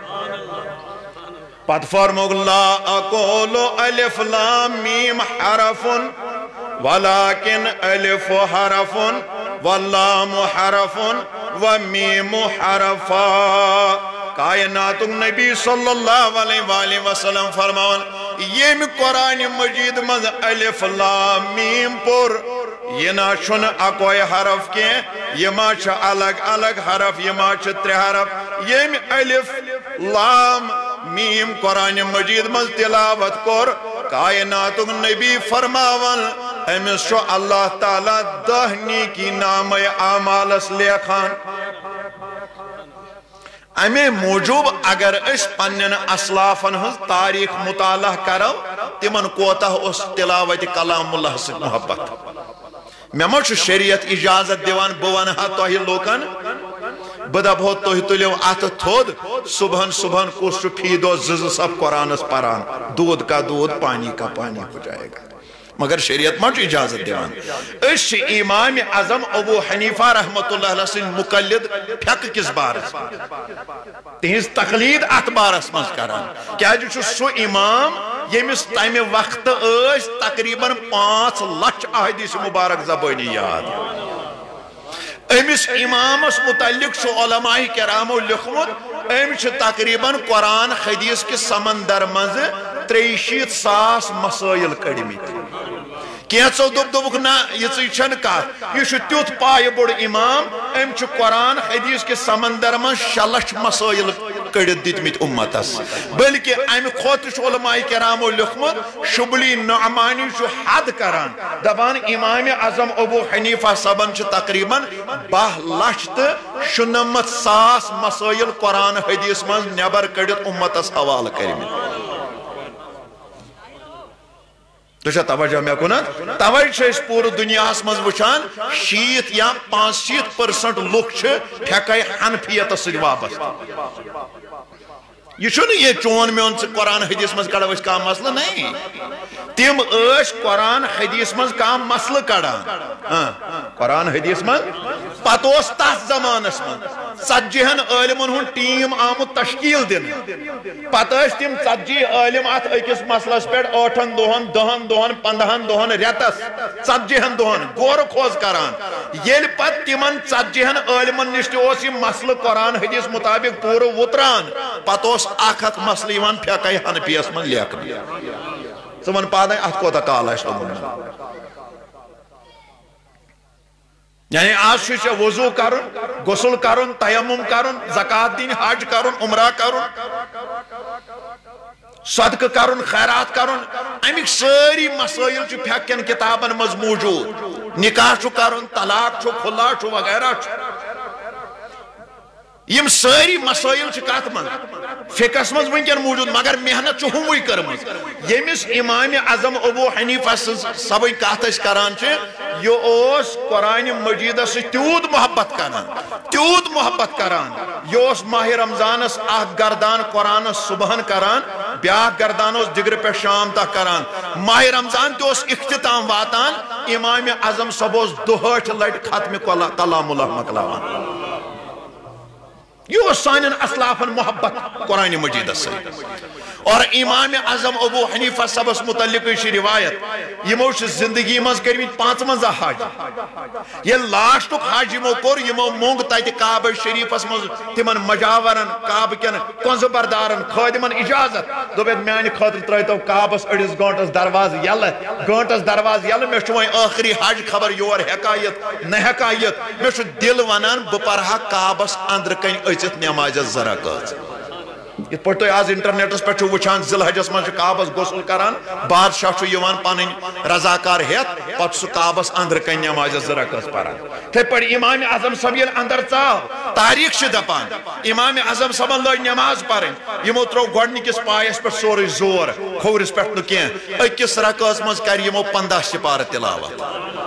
پت فرموگ لا اقول الف لام میم حرف ولكن الف حرف واللام حرف ومیم حرفا کائنات نبی صلی اللہ علیہ وآلہ وسلم فرماون یم قرآن مجید مز الف لام میم پر یہ نا چھن اکوئی حرف کے یہ ما چھ الگ الگ حرف یہ ما چھ تر حرف یم الف لام میم قرآن مجید مز تلاوت کور کائنات نبی فرماون امس شو اللہ تعالیٰ دہ نیکی نام اعمالس لیکھان امی موجوب اگر اس پنن اسلافن ہز تاریخ مطالعہ کرو تمن کوتا اس تلاوت کلام اللہ سے محبت میں مجھ شریعت اجازت دیوان بوانہا توہی لوکن بدا بہت توہی تلیو آت تھود صبحن صبحن کس فی دو زز سب قرآن اس پران دودھ کا دودھ پانی کا پانی ہو جائے گا مگر شریعت مجھ اجازت دیوان اس امام اعظم ابو حنیفہ رحمت اللہ علیہ سے مقلد پھیک کس بارس تیز تقلید اتبارس مز کران کیا جو سو امام یمس تیم وقت اس تقریباً پانچ لچ احادیث مبارک زبانی یاد امس امامس متعلق شو علماء کرامو لکھمت امس تقریباً قرآن حدیث کے سمندر مز تریشیت ساس مسائل کڑیمیت کینچو دب دبک نا یہ چن کات یہ چھ تیوت پائے بڑ امام ام چھ قرآن حدیث کے سمندر من شلچ مسائل کڑت دیتمت امتس بلکہ ام خود چھ علماء کرامو لکھمت شبلی نعمانی چھ حد کران دبان امام اعظم ابو حنیفہ صاحبن چھ تقریباً باہ لچت شنمت ساس مسائل قرآن حدیث من نبر کڑت امتس حوال کرمت تو چھا توجہ میں کنات توجہ چھا اس پور دنیا اس مز وچان شیت یا پانچ شیت پرسنٹ لوگ چھے پھیکائی حنفیت سے وابست یہ چھو نہیں یہ چون میں ان سے قرآن حدیث مز کڑا وش کام مسئلہ نہیں تیم ایش قرآن حدیث مز کام مسئلہ کڑا قرآن حدیث مز پتوس تاس زمان اس مز سجیہن علمن ہون ٹیم آمد تشکیل دن پتوس تیم سجی علم آت ایکس مسئلہ سپیٹ آٹھن دوہن دہن دوہن پندہن دوہن ریتس سجیہن دوہن گور کھوز کران یل پت تیمن سجیہن علمن نشتی اوسی مسئلہ قرآن حدیث مطابق پورو وطران پتوس آخت مسئلہ ایوان پھیکائی حنفی اس من لیک دیا سمن پادائیں ات کو تا کالا اس لوگوں یعنی آج شوچہ وضو کرن غسل کرن تیمم کرن زکاة دین حج کرن عمرہ کرن صدقہ کرن خیرات کرن امیک ساری مسائل چو پھیکن کتابن مز موجود نکاح چو کرن طلاق چو کھلا چو وغیرہ چو یم ساری مسائل چھ کات من فقہس مز ونکن موجود مگر محنت چھ ہوئی کرمز یمس امام اعظم ابو حنیفہ سبھی کات اس کران چھ یہ اوس قرآن مجید سے تیود محبت کران تیود محبت کران یہ اوس ماہ رمضان اس آہ گردان قرآن صبحن کران بیاہ گردان اس دگر پہ شام تا کران ماہ رمضان تی اوس اختتام واتان امام اعظم سبوز دہٹ لٹ ختم کلام اللہ مکلاوان یہ سانن اسلافن محبت قرآن مجید سے اور امام اعظم ابو حنیفہ سبس متعلق شی روایت یہ موش زندگی مز کرمت پانچ منزہ حاج یہ لاشتک حاج یمو کور یمو مونگ تایت کعبہ شریفس مز تمن مجاورن کعبہ کن کنز بردارن خادمن اجازت دوبیت میانی خاطر ترائیتو کعبس اڑیس گھنٹس درواز یل گھنٹس درواز یل میں چھو آخری حاج خبر یور حکایت نہ حکایت میں چھو دل ونان بپرہا کعبس اندر کن اچت نماز ذرا کاز یہ پہ تھی آز انٹرنیٹس پہ وچان ذی الحجس من کعبس غسل کران بادشاہ یوان پن رضاکار ہیت پتہ سہ کعبس اندر کن نماز زرکس پران تھے پہ امام اعظم صاحب یل اندر ژاو تاریخ سے دپان امام اعظم صاحب لگ نماز پرن یمو ترو گۄڈنِکِس پایس پہ سورے زور کھورس پہ نہ کینٛہہ أکِس رکعس مز کر یمو پندہ سپارہ تلاوت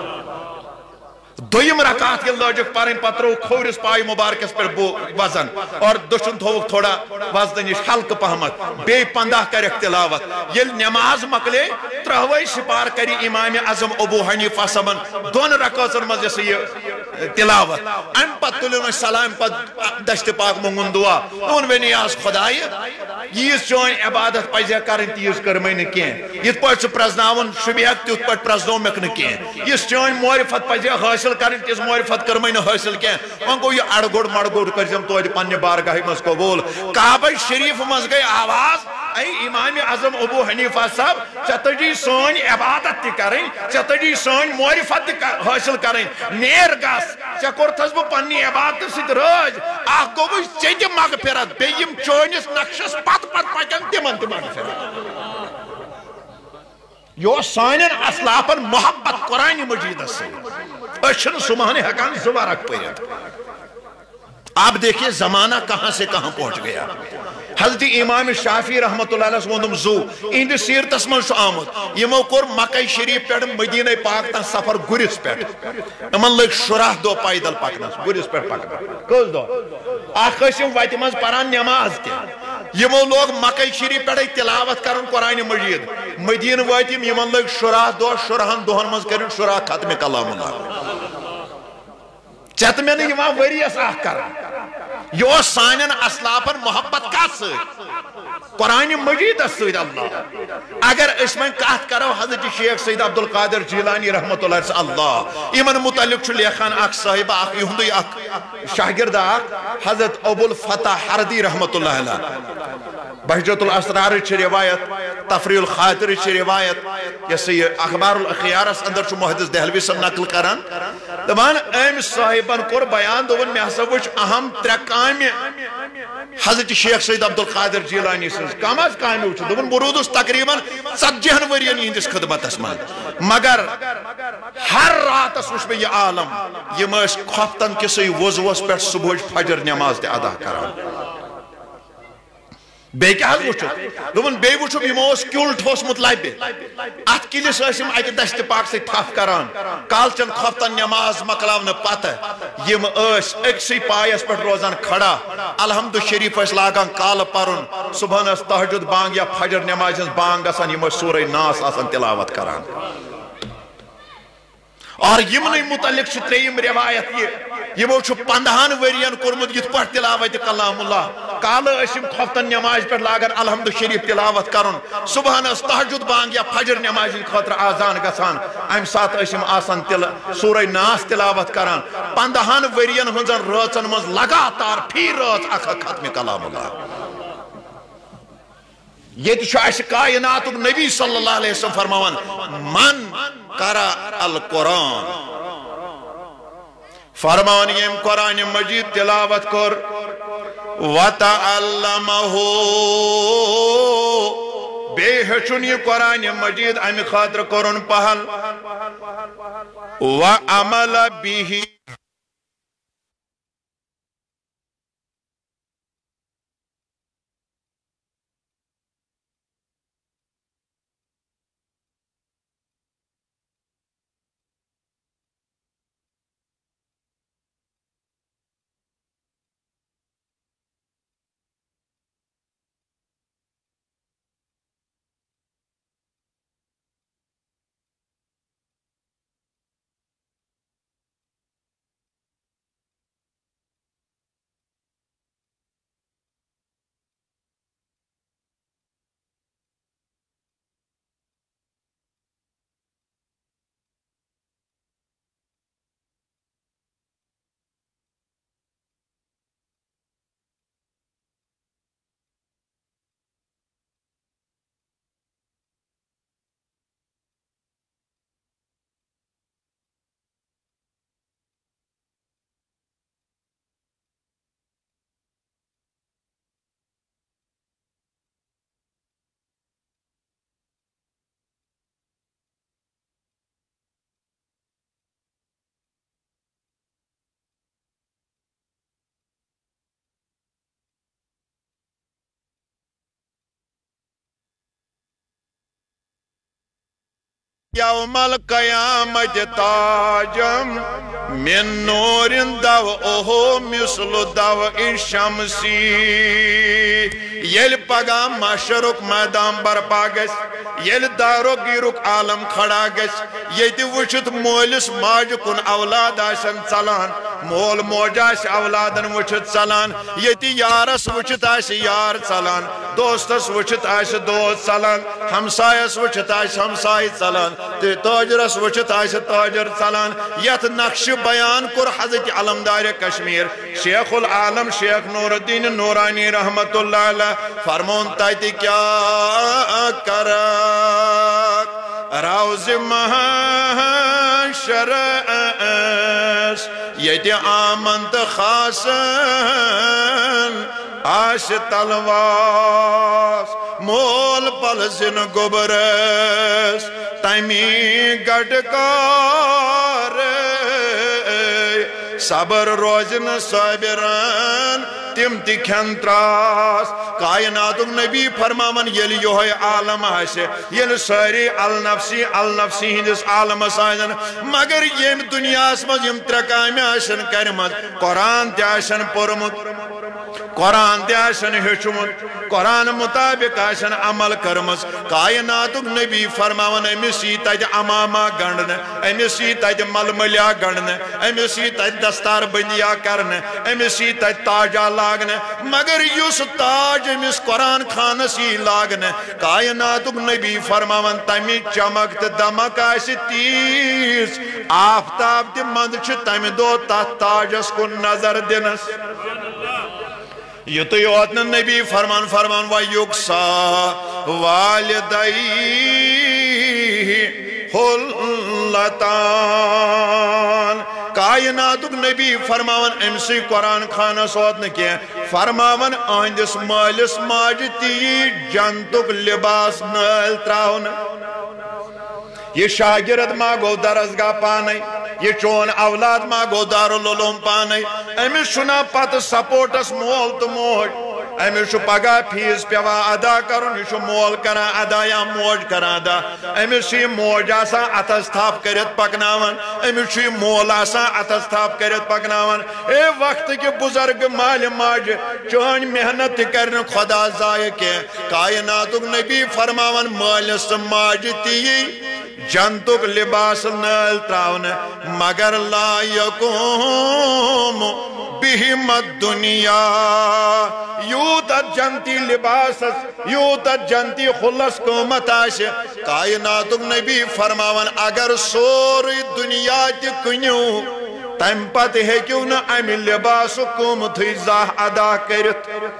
دویم رکعت یل لوجک پرن پتہ ترو کھورس پائے مبارکس پہ وزن اور دشن تھوک تھوڑا وزن نش ہلکہ پہمت بی پندہ کرک تلاوت یل نماز مکلے ترہوے سپار کری امام اعظم ابو حنیفہ صاحبن دون رکعتن مز یس یہ تلاوت ام پتہ تلن سلام پتہ دشت پاک منگن دعا اون و نیاز خدائے ییز چون عبادت پزے کرن تیز کرمے نہ کینٛہہ یت پٲٹھۍ ژٕ پرزناون شبیک تیُتھ پٲٹھۍ پرزنومکھ نہ کینٛہہ یس چون معرفت پزے حٲصل کرن تِژھ معرفت کرمے نہ حٲصل کینٛہہ وۄنۍ گوٚو یہِ اڑگوٚڑ مڑگوٚڑ کٔرزٮ۪م توتہِ پننہِ بارگاہہِ منٛز قبوٗل کعبہ شریف منٛز گٔے آواز اے امام اعظم ابو حنیفہ صاحب ژےٚ تٔجی سٲنۍ عبادت تہِ کرٕنۍ ژےٚ تٔجی سٲنۍ معرفت تہِ حٲصل کرٕنۍ نیر گژھ ژےٚ کوٚرتھس بہٕ پننہِ عبادتہٕ سۭتۍ رٲضۍ اکھ گوٚوُے ژےٚ تہِ مغفرت بیٚیہِ یِم چٲنِس نقشس پتہٕ پتہٕ پکن تِمن تہِ مغفرت یہ اوس سانٮ۪ن اسلافن محبت قرآن مجیدس سۭتۍ أسۍ چھِنہٕ صبحن ہٮ۪کان زٕ ورق پٔرِتھ اب دیکھیے زمانہ کہاں سے کہاں پہنچ گیا حضرت امام شافعی رحمۃ اللہ علیہ ووٚنُم زو اہندِ سیرتس منٛز چھُ آمُت یمو کوٚر مکہ شریف پٮ۪ٹھ مدینہ پاک تام سفر گُرِس پٮ۪ٹھ یمن لٔگۍ شُراہ دۄہ پیدل پکنس گُرِس پٮ۪ٹھ پکنس کٔژ دۄہ اکھ ٲسۍ یِم وتہِ منٛز پران نٮ۪ماز تہِ یمو لوگ مکہ شریف پٮ۪ٹھے تلاوت کرُن قرآن مجید مدینہ وٲتۍ یِم یمن لٔگۍ شُراہ دۄہ شُراہن دۄہن منٛز کٔرِن شُراہ ختمِ کلام اللہ ژےٚ تہٕ مےٚ نہٕ یِوان ؤریس اکھ کران یہ اوس سانٮ۪ن اسلافن محبت کتھ سۭتۍ قرآن مجیدس سۭتۍ اللہ اگر أسۍ وۄنۍ کتھ کرو حضرت شیخ سید عبدالقادر جیلانی رحمۃ اللہ علیہ اللہ یمن متعلق چھُ لیکھان اکھ صاحبہ اکھ یہندُے اکھ شاگرد اکھ حضرت ابو الفتح حردی رحمۃ اللہ علیہ بہجت الاسرار چھ روایت تفریح الخاطر چھ روایت یس یہ اخبار الاخیارس اندر چھ محدث دہلوی صاحب نقل کران دپان أمۍ صاحبن کوٚر بیان دوٚپُن مےٚ ہسا وٕچھ اہم ترٛےٚ کامہِ حضرت شیخ سید عبدالقادر جیلانی سٕنٛز کم از کامہِ وٕچھ دوٚپُن بہٕ روٗدُس تقریباً ژتجیہن ؤرین یِہنٛدِس خدمتس منٛز مگر ہر راتس وٕچھ مےٚ یہِ عالم یِم ٲسۍ کھۄفتن کِسٕے وضوٗوس پٮ۪ٹھ صبحٕچ فجر نٮ۪ماز تہِ ادا کران بیٚیہِ کیٛاہ حظ وٕچھُکھ دوٚپُن بیٚیہِ وٕچھُکھ یِمو اوس کیُل ٹھوسمُت لبہِ اتھ کِلِس ٲسۍ یِم اکہِ دشتہِ پاک سۭتۍ تھپھ کران کالچن کھۄفتن نٮ۪ماز مۄکلاونہٕ پتہٕ یِم ٲسۍ أکسٕے پایس پٮ۪ٹھ روزان کھڑا الحمدُ شریف ٲسۍ لاگان کالہٕ پرُن صبحن ٲس تہجد بانگ یا فجر نٮ۪مازِ ہٕنٛز بانگ گژھان یِم ٲسۍ سورے ناس آسان تلاوت کران اور یمنٕے متعلق چھ ترٛیٚیِم روایت یہ یمو چھ پندہن ؤرین کوٚرمُت یِتھ پٲٹھۍ تلاوت کلام اللہ کالہٕ ٲسۍ یِم کھۄفتن نٮ۪مازِ پٮ۪ٹھ لاگان الحمدُ شریف تلاوت کرُن صبحن ٲس تہجد بانگ یا فجر نٮ۪مازِ ہٕنٛدِ خٲطرٕ آزان گژھان امہِ ساتہٕ ٲسۍ یِم آسان تِلہٕ سورے ناس تلاوت کران پندہن ؤرین ہٕنٛزن رٲژن منٛز لگاتار فی رٲژ اکھ اکھ ختمِ کلام اللہ یہ چھُ اسہِ کائناتُک نبی صلی اللہ علیہ وسلم فرماوان من قرأ القرآن فرمان یم قرآن مجید تلاوت کر وَتَعَلَّمَهُ بے ہیچن یہ قرآن مجید امی خاطر کرن پہل وَعَمَلَ بِهِ يوم القيامة تاجم من نور ضوءه مثل ضوء الشمس يل پگا مشرق میدان برپا گس يل دارو گیرک عالم کھڑا گس یت وچت مولس ماج کن اولاد آسن ژلان مول موج آس اولادن وچت ژلان یت یارس وچت آس یار ژلان دوستس وچت آس دوست ژلان ہمسایس وچت آس ہمسائی ژلان تاجرس وچت آس تاجر ژلان یت نقش بیان کر حضرت علمدار کشمیر شیخ العالم شیخ نور الدین نورانی رحمت اللہ علیہ فرمون تاتی کیا کرک روز محشر اس یتی آمند خاصن آش تلواس مول پلزن گبرس تیمی گڑکار صبر روزن صابرن تم تی کھن تراس کائناتک نبی فرماون یل یوہی عالم آسے یل ساری النفسی النفسی ہندس عالم آسن مگر یم دنیا اسمز یم ترکامی آسن کرمت قرآن تی آسن پرمت قرآن تی آسن ہچمت قرآن مطابق آسن عمل کرمز کائناتک نبی فرماون امیسی تاج اماما گنڈن امیسی تاج ململیا گنڈن امیسی تاج دستار بندیا کرن امیسی تاج تاجا لاگن مگر یس تاج امس قرآن خانسی لاگن کائناتک نبی فرماون تمی چمک تو دمک آسی تیز آفتاب تی مند چھ تمی دو تحت تاجس کو نظر دنس یہ تو یوتن نبی فرمان فرمان وَيُقْسَى وَالِدَيْهِ حُلَّتَانِ کائناتک نبی فرماون امسی قرآن خانہ سوت نکی فرماون آئندس مالس ماجتی جنتک لباس نال تراؤن یہ شاگرد ما گو درزگاہ پانے یہ چون اولاد ما گو دارالعلوم پانے امیس شنا پت سپورٹس مول تو موج امیس شو پگا فیس پیوا ادا کرن یہ شو مول کرا ادا یا موج کرا ادا امیس شی موج آسا اتستاپ کرت پکناون امیس شی مول آسا اتستاپ کرت پکناون اے وقت کے بزرگ مال ماج چون محنت کرن خدا زائے کے کائناتک نبی فرماون مالس ماج تی جنتک لباس نال تراؤن مگر لا یقوم بہم الدنیا یوتت جنتی لباس یوتت جنتی خلص قومت آشے کائناتک نبی فرماون اگر سوری دنیا تی کنیو تم پت ہے کیوں نہ امی لباس قومت زاہ ادا کرت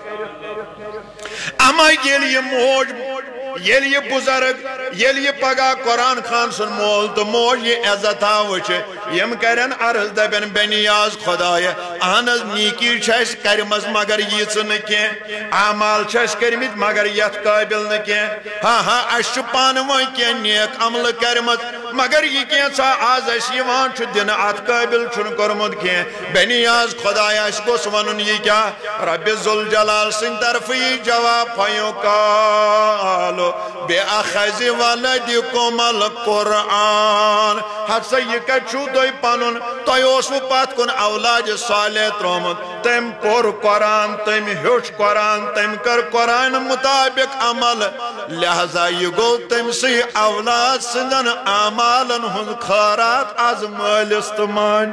اما یل یہ موج یل یہ بزرگ یل یہ پگا قرآن خان سن مول تو موج یہ عزت آوچ یم کرن عرض دبن بنیاز خدای اہنز نیکی چھس کرمز مگر یہ نکیں اعمال چھس کرمت مگر یت قابل نکیں ہاں ہاں اشو پانوان کی نیک عمل کرمت مگر یہ کینسا آز اشیوان چھو دن ات قابل چھن کرمت کیں بنیاز خدای اشکو سوانن یہ کیا رب ذوالجلال سن طرفی جواب فیو کالو بے اخذ ولدکم القرآن حدثہ یہ کچھو دوئی پانون توی اوسو پات کن اولاد صالح ترومت تم پر قرآن تم ہوش قرآن تم کر قرآن مطابق عمل لہذا یہ گو تم سی اولاد سندن اعمالن ہن خارات از مالستمان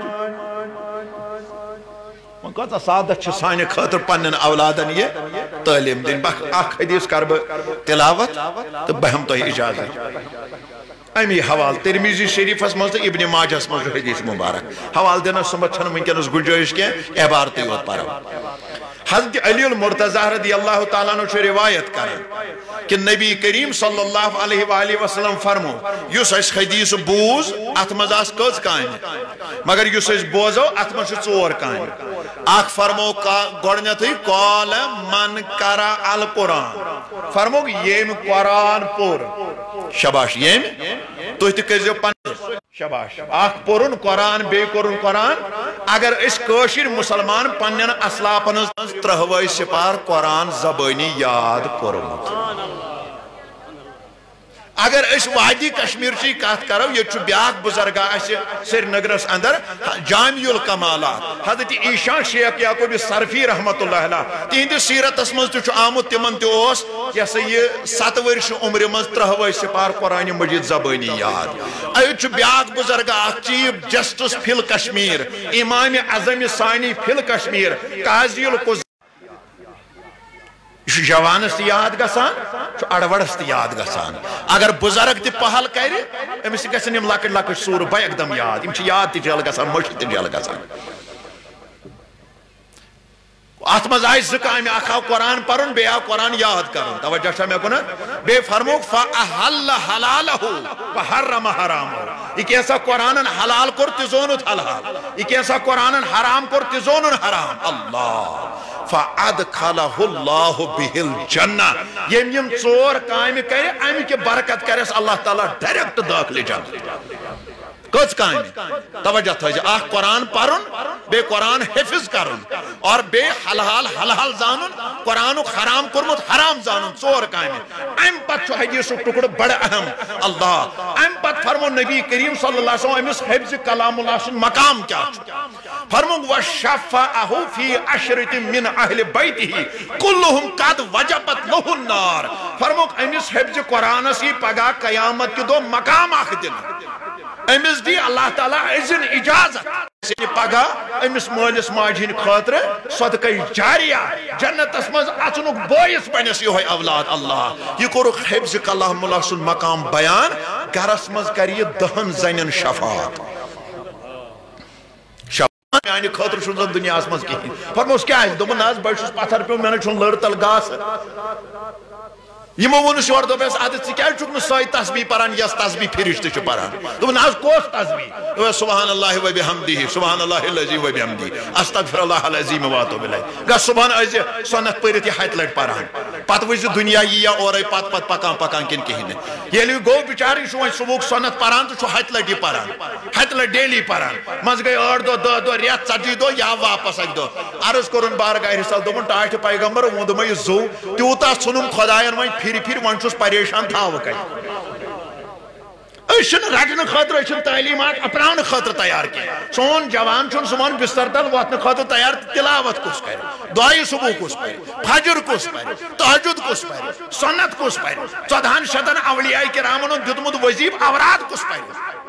من کہتا سادت چھ سانے خطر پنن اولادن یہ تعلیم دن بخ اخ حدیث کرب تلاوت تو بہم تو اجازت امی حوال ترمیزی شریف اس مجھے ابن ماجہ اس مجھے حدیث مبارک حوال دینا سمت چھن منکن اس گنجوش کے عبارتی ہوت پارا حضرت علی المرتضی رضی اللہ تعالیٰ نے روایت کریں کہ نبی کریم صلی اللہ علیہ وآلہ وسلم فرمو یس اس حدیث بوز اتمز آس کز کائن مگر یس اس بوزو اتمز چور کائن آخ فرمو گوڑنیتی قال من کرا القرآن فرمو یم قرآن پور شباش یم تو ہی تکیزیو پن شباش آخ پورن قرآن بے قرآن قرآن اگر اس کوشیر مسلمان پنین اسلاپن ترہوائی سپار قرآن زبانی یاد قرآن اگر اس وادی کشمیر چی کات کرو یہ چھو بیاک بزرگا اس سری نگرس اندر جامع الکمالات حضرت ایشان شیخ یعقوب صرفی رحمت اللہ علیہ تہند سیرت اسمز تو آمد تمن تس یہ ست ورش عمر مز ترہ سپار قرآن مجید زبانی یاد ات بیاک بزرگا چیف جسٹس فل کشمیر امام اعظم ثانی فل کشمیر قاضی القضات یہ جوانس تہ یاد گژھان اڑوڑس تہ یاد گژھان اگر بزرگ تہ پہل کر امس گژھن یم لکٹ لکٹ سور بہ ایک یاد یم یاد تہ جل گژھان مشی تہ جل گژھان ات مز آئی زٕ کامہِ اکھ آو قرآن پرن بیٚیہِ آو قرآن یاد کرن توجہ چھا مےٚ کُنن بیٚیہِ فرموک فأحل حلالہو وحرم حرامہو یہ کیسا قرآنن حلال کور تہ زونت حلال یہ کیسا قرآنن حرام کور تہ زونن حرام اللہ فَأَدْخَلَهُ اللَّهُ بِهِ الْجَنَّةِ یم یم ژور کامہِ کرِ امہِ کہِ برکت کرس اللہ تعالیٰ ڈائریکٹ داخل جنت کچھ کامہِ توجہ تھٲیزِ اکھ قرآن پرن بیٚیہِ قرآن حفظ کرن اور بیٚیہِ حلال حلال زانن قرآنُک حرام کوٚرمُت حرام زانن ژور کامہِ امہِ پتہٕ چھُ حدیثُک ٹُکڑٕ بڑٕ اہم اللہ امہِ پتہٕ فرمو نبی کریم صلی اللہ علیہ وسلم أمِس حفظ کلام اللہ سُنٛد مقام کیٛاہ چھُ فرموک وَشَفَعَهُ فِي عَشْرَةٍ مِّنْ أَهْلِ بَيْتِهِ كُلُّهُمْ قَدْ وَجَبَتْ لَهُ النَّارُ فرموک أمِس حفظ قرآنس یی پگاہ قیامت کہِ دۄہ مقام اکھ دِنہٕ أمِس دی اللہ تعالیٰ اذن اجازت پگاہ أمِس مٲلِس ماجہِ ہِنٛدِ خٲطرٕ صدقہ جاریہ جنتس منٛز اژنُک بٲیِس بنٮ۪س یِہوے اولاد اللہ یہِ کوٚرُکھ حفظ کلام اللہ سُنٛد مقام بیان گرس منٛز کرِ یہِ دہن زنٮ۪ن شفاعت میانہ خاطر چھُنہٕ دنیا مز کہین فرموس کیا دوٚپُن نہ حظ بہٕ چھُس پتھر پیوٚ مےٚ نہ چھُنہٕ لٔر تل گاسہٕ یمو وونُس یورٕ دوٚپیس ادٕ ژٕ کیٛازِ چھُکھ نہٕ سۄے تسبیح پران یۄس تسبیح فرشتہٕ چھُ پران دوٚپُن نہ حظ کۄس تسبیح دوٚپُس سبحان اللہ و بحمدہ سبحان اللہ العظیم و بحمدہ استغفر اللہ العظیم و اتوب الیہ گژھ صبحن أزِ سۄنت پٔرِتھ یہِ ہتہِ لٹہِ پران پتہٕ وٕچھ زِ دُنیا یِیا اورے پتہٕ پتہٕ پکان پکان کِنہٕ کِہیٖنۍ نہٕ ییٚلہِ یہِ گوٚو بِچارٕ یہِ چھُ وۄنۍ صبحُک سۄنت پران تہٕ چھُ ہتہِ لٹہِ یہِ پران ہتہِ لٹہِ ڈیلی پران منٛزٕ گٔے ٲٹھ دۄہ دہ دۄہ رٮ۪تھ ژتجی دۄہ یا واپس اکہِ دۄہ عرض کوٚرُن بارگاہ رسالت دوٚپُن ٹاٹھہِ پیغمبر وۄنۍ دوٚپمَے یہِ زوٚو تیوٗتاہ ژھُنُم خۄداین وۄنۍ پھِرِ پھِرِ وۄنۍ چھُس پریشان تھاو کتہِ أسۍ رٹنہٕ خٲطرٕ أسۍ چھِنہٕ تعلیٖمات اپناونہٕ خٲطرٕ تیار کینٛہہ سون جوان چھُنہٕ صُبحن بستر تل وۄتھنہٕ خٲطرٕ تیار تلاوت کُس کرِ دعایہِ صبح کُس پرِ فجر کُس پرِ تہجد کُس پرِ سنت کُس پرِ ژۄدہن شتن اولیاء کرامن ہُنٛد دیُتمُت وظیٖفہٕ اوراد کُس پرِ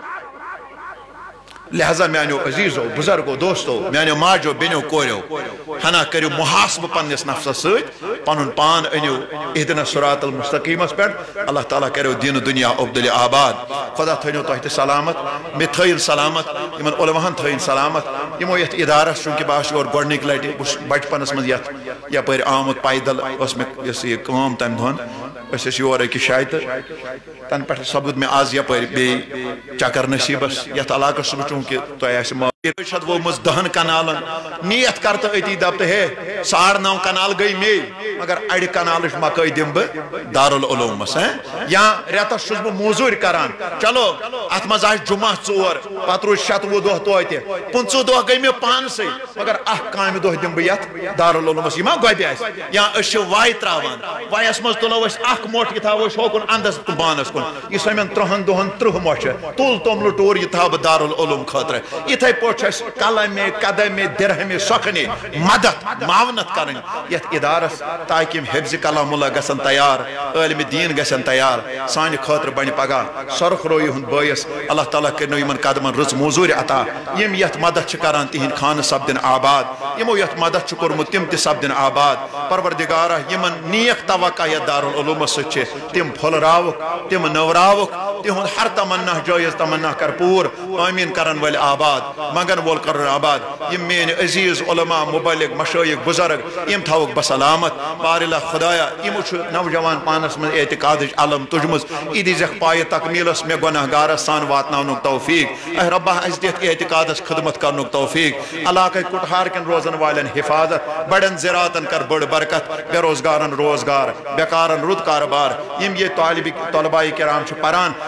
لہذا میانیو عزیزو بزرگو دوستو میانیو ماجو بینیو کوریو ہنا کریو محاسب پننس نفسس سۭتۍ پنن پان انیو اهدنا الصراط المستقیمس پٮ۪ٹھ اللہ تعالیٰ کریو دین دنیا عبدل آباد خدا تھٲینو تۄہہِ تہِ سلامت مےٚ تھٲیِن سلامت یمن علماہن تھٲیِن سلامت یمو یتھ ادارس چونکہ بہٕ آس یور گۄڈنِکۍ لٹہِ بہٕ چھُس بچپنس منٛز یتھ یپٲرۍ آمُت پیدل ٲس مےٚ یۄس یہِ کٲم تمہِ دۄہن أسۍ ٲسۍ یور أکِس جایہِ تہٕ تنہٕ پٮ۪ٹھ سپُد مےٚ آز یپٲرۍ بیٚیہِ چکر نصیٖبس یتھ علاقس چھُس بہٕ چونکہ تۄہہِ آسہِ چھت وومٕژ دہن کنالن نیت کر تہٕ أتی دپ تہٕ ہے ساڑ نو کنال گٔے مے مگر اڑِ کنالٕچ مکٲے دِمہٕ بہٕ دارالعلومس یا رٮ۪تس چھُس بہٕ موٚزوٗرۍ کران چلو اتھ منٛز آسہِ جمعہ ژور پتہٕ روٗدۍ شتوُہ دۄہ توتہِ پٕنٛژٕ دۄہ گٔے مےٚ پانسٕے مگر اکھ کامہِ دۄہ دِمہٕ بہٕ یتھ دارالعلومس یہِ ما گۄبہِ آسہِ یا أسۍ چھِ واے تراوان وایس منٛز تُلو أسۍ اکھ مۄٹھ یہِ تھاوو أسۍ ہوکُن انٛدس تہٕ بانس کُن یُس وۄنۍ ترٕہن دۄہن ترٕہ مۄچھِ تُل توٚملہٕ ٹوٗر یہِ تھاو بہٕ دارالعلوم خٲطرٕ یِتھے پٲٹھۍ چھُ اَسہِ قلمہِ قدمہِ درہمہِ سۄکھنہِ مدد معاونت کرٕنۍ یتھ ادارس تاکہِ یِم حفظِ کلام اللہ گژھن تیار عٲلمِ دیٖن گژھن تیار سانہِ خٲطرٕ بنہِ پگاہ سرخ روی ہُنٛد بٲیِس اللہ تعالیٰ کٔرنو یِمن قدمن رٕژ موٚزوٗرۍ عطا یِم یتھ مدد چھِ کران تِہنٛدۍ خانہٕ سپدن آباد یِمو یتھ مدد چھُ کوٚرمُت تِم تہِ سپدن آباد پروردگارا یِمن نیک توقع یتھ دارالعلومس سۭتۍ چھِ تِم پھُلراوُکھ تِم نٔوراوُکھ تِہُنٛد ہر تمنا جٲیز تمنا کر پوٗر آمیٖن کرن وٲلۍ آباد منگن وول کرن آباد یم میٲنۍ عزیز علما مبلغ مشٲیخ بزرگ یم تھاوُکھ بسلامت بارِلہ خدایا یمو چھُ نوجوان پانس منٛز اعتقادٕچ علم تُجمٕژ یہِ دِزٮ۪کھ پایہِ تکمیٖلس مےٚ گۄناہ گارس سان واتناونُک توفیٖق اے ربا اَسہِ دِتھ اعتقادس خدمت کرنُک توفیٖق علاقے کُٹھار کٮ۪ن روزن والٮ۪ن حفاظت بڑٮ۪ن زِراعتن کر بٔڑ برکت بے روزگارن روزگار بیکارن رُت کاربار یم یہ طالب طلباء کرام چھِ پران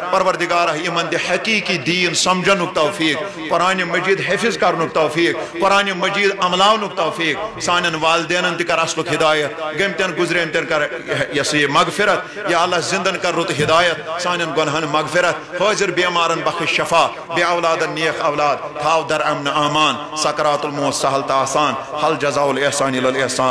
پروردگارہ یمن دِ حقیقی دین سمجھنک توفیق، قرآن مجید حفظ کرنک توفیق، قرآن مجید عملاونک توفیق، سانن والدینن تہ کر اصلک ہدایت، گمتن گزرین تن کر یس یہ مغفرت، یا اللہ زندن کر رت ہدایت، سانن گنہن مغفرت، حاضر بیمارن بخش شفا، بے اولادن نیک اولاد، تھاو در امن امان، سکرات الموت سہل تا آسان، حل جزاء الاحسان الی الاحسان۔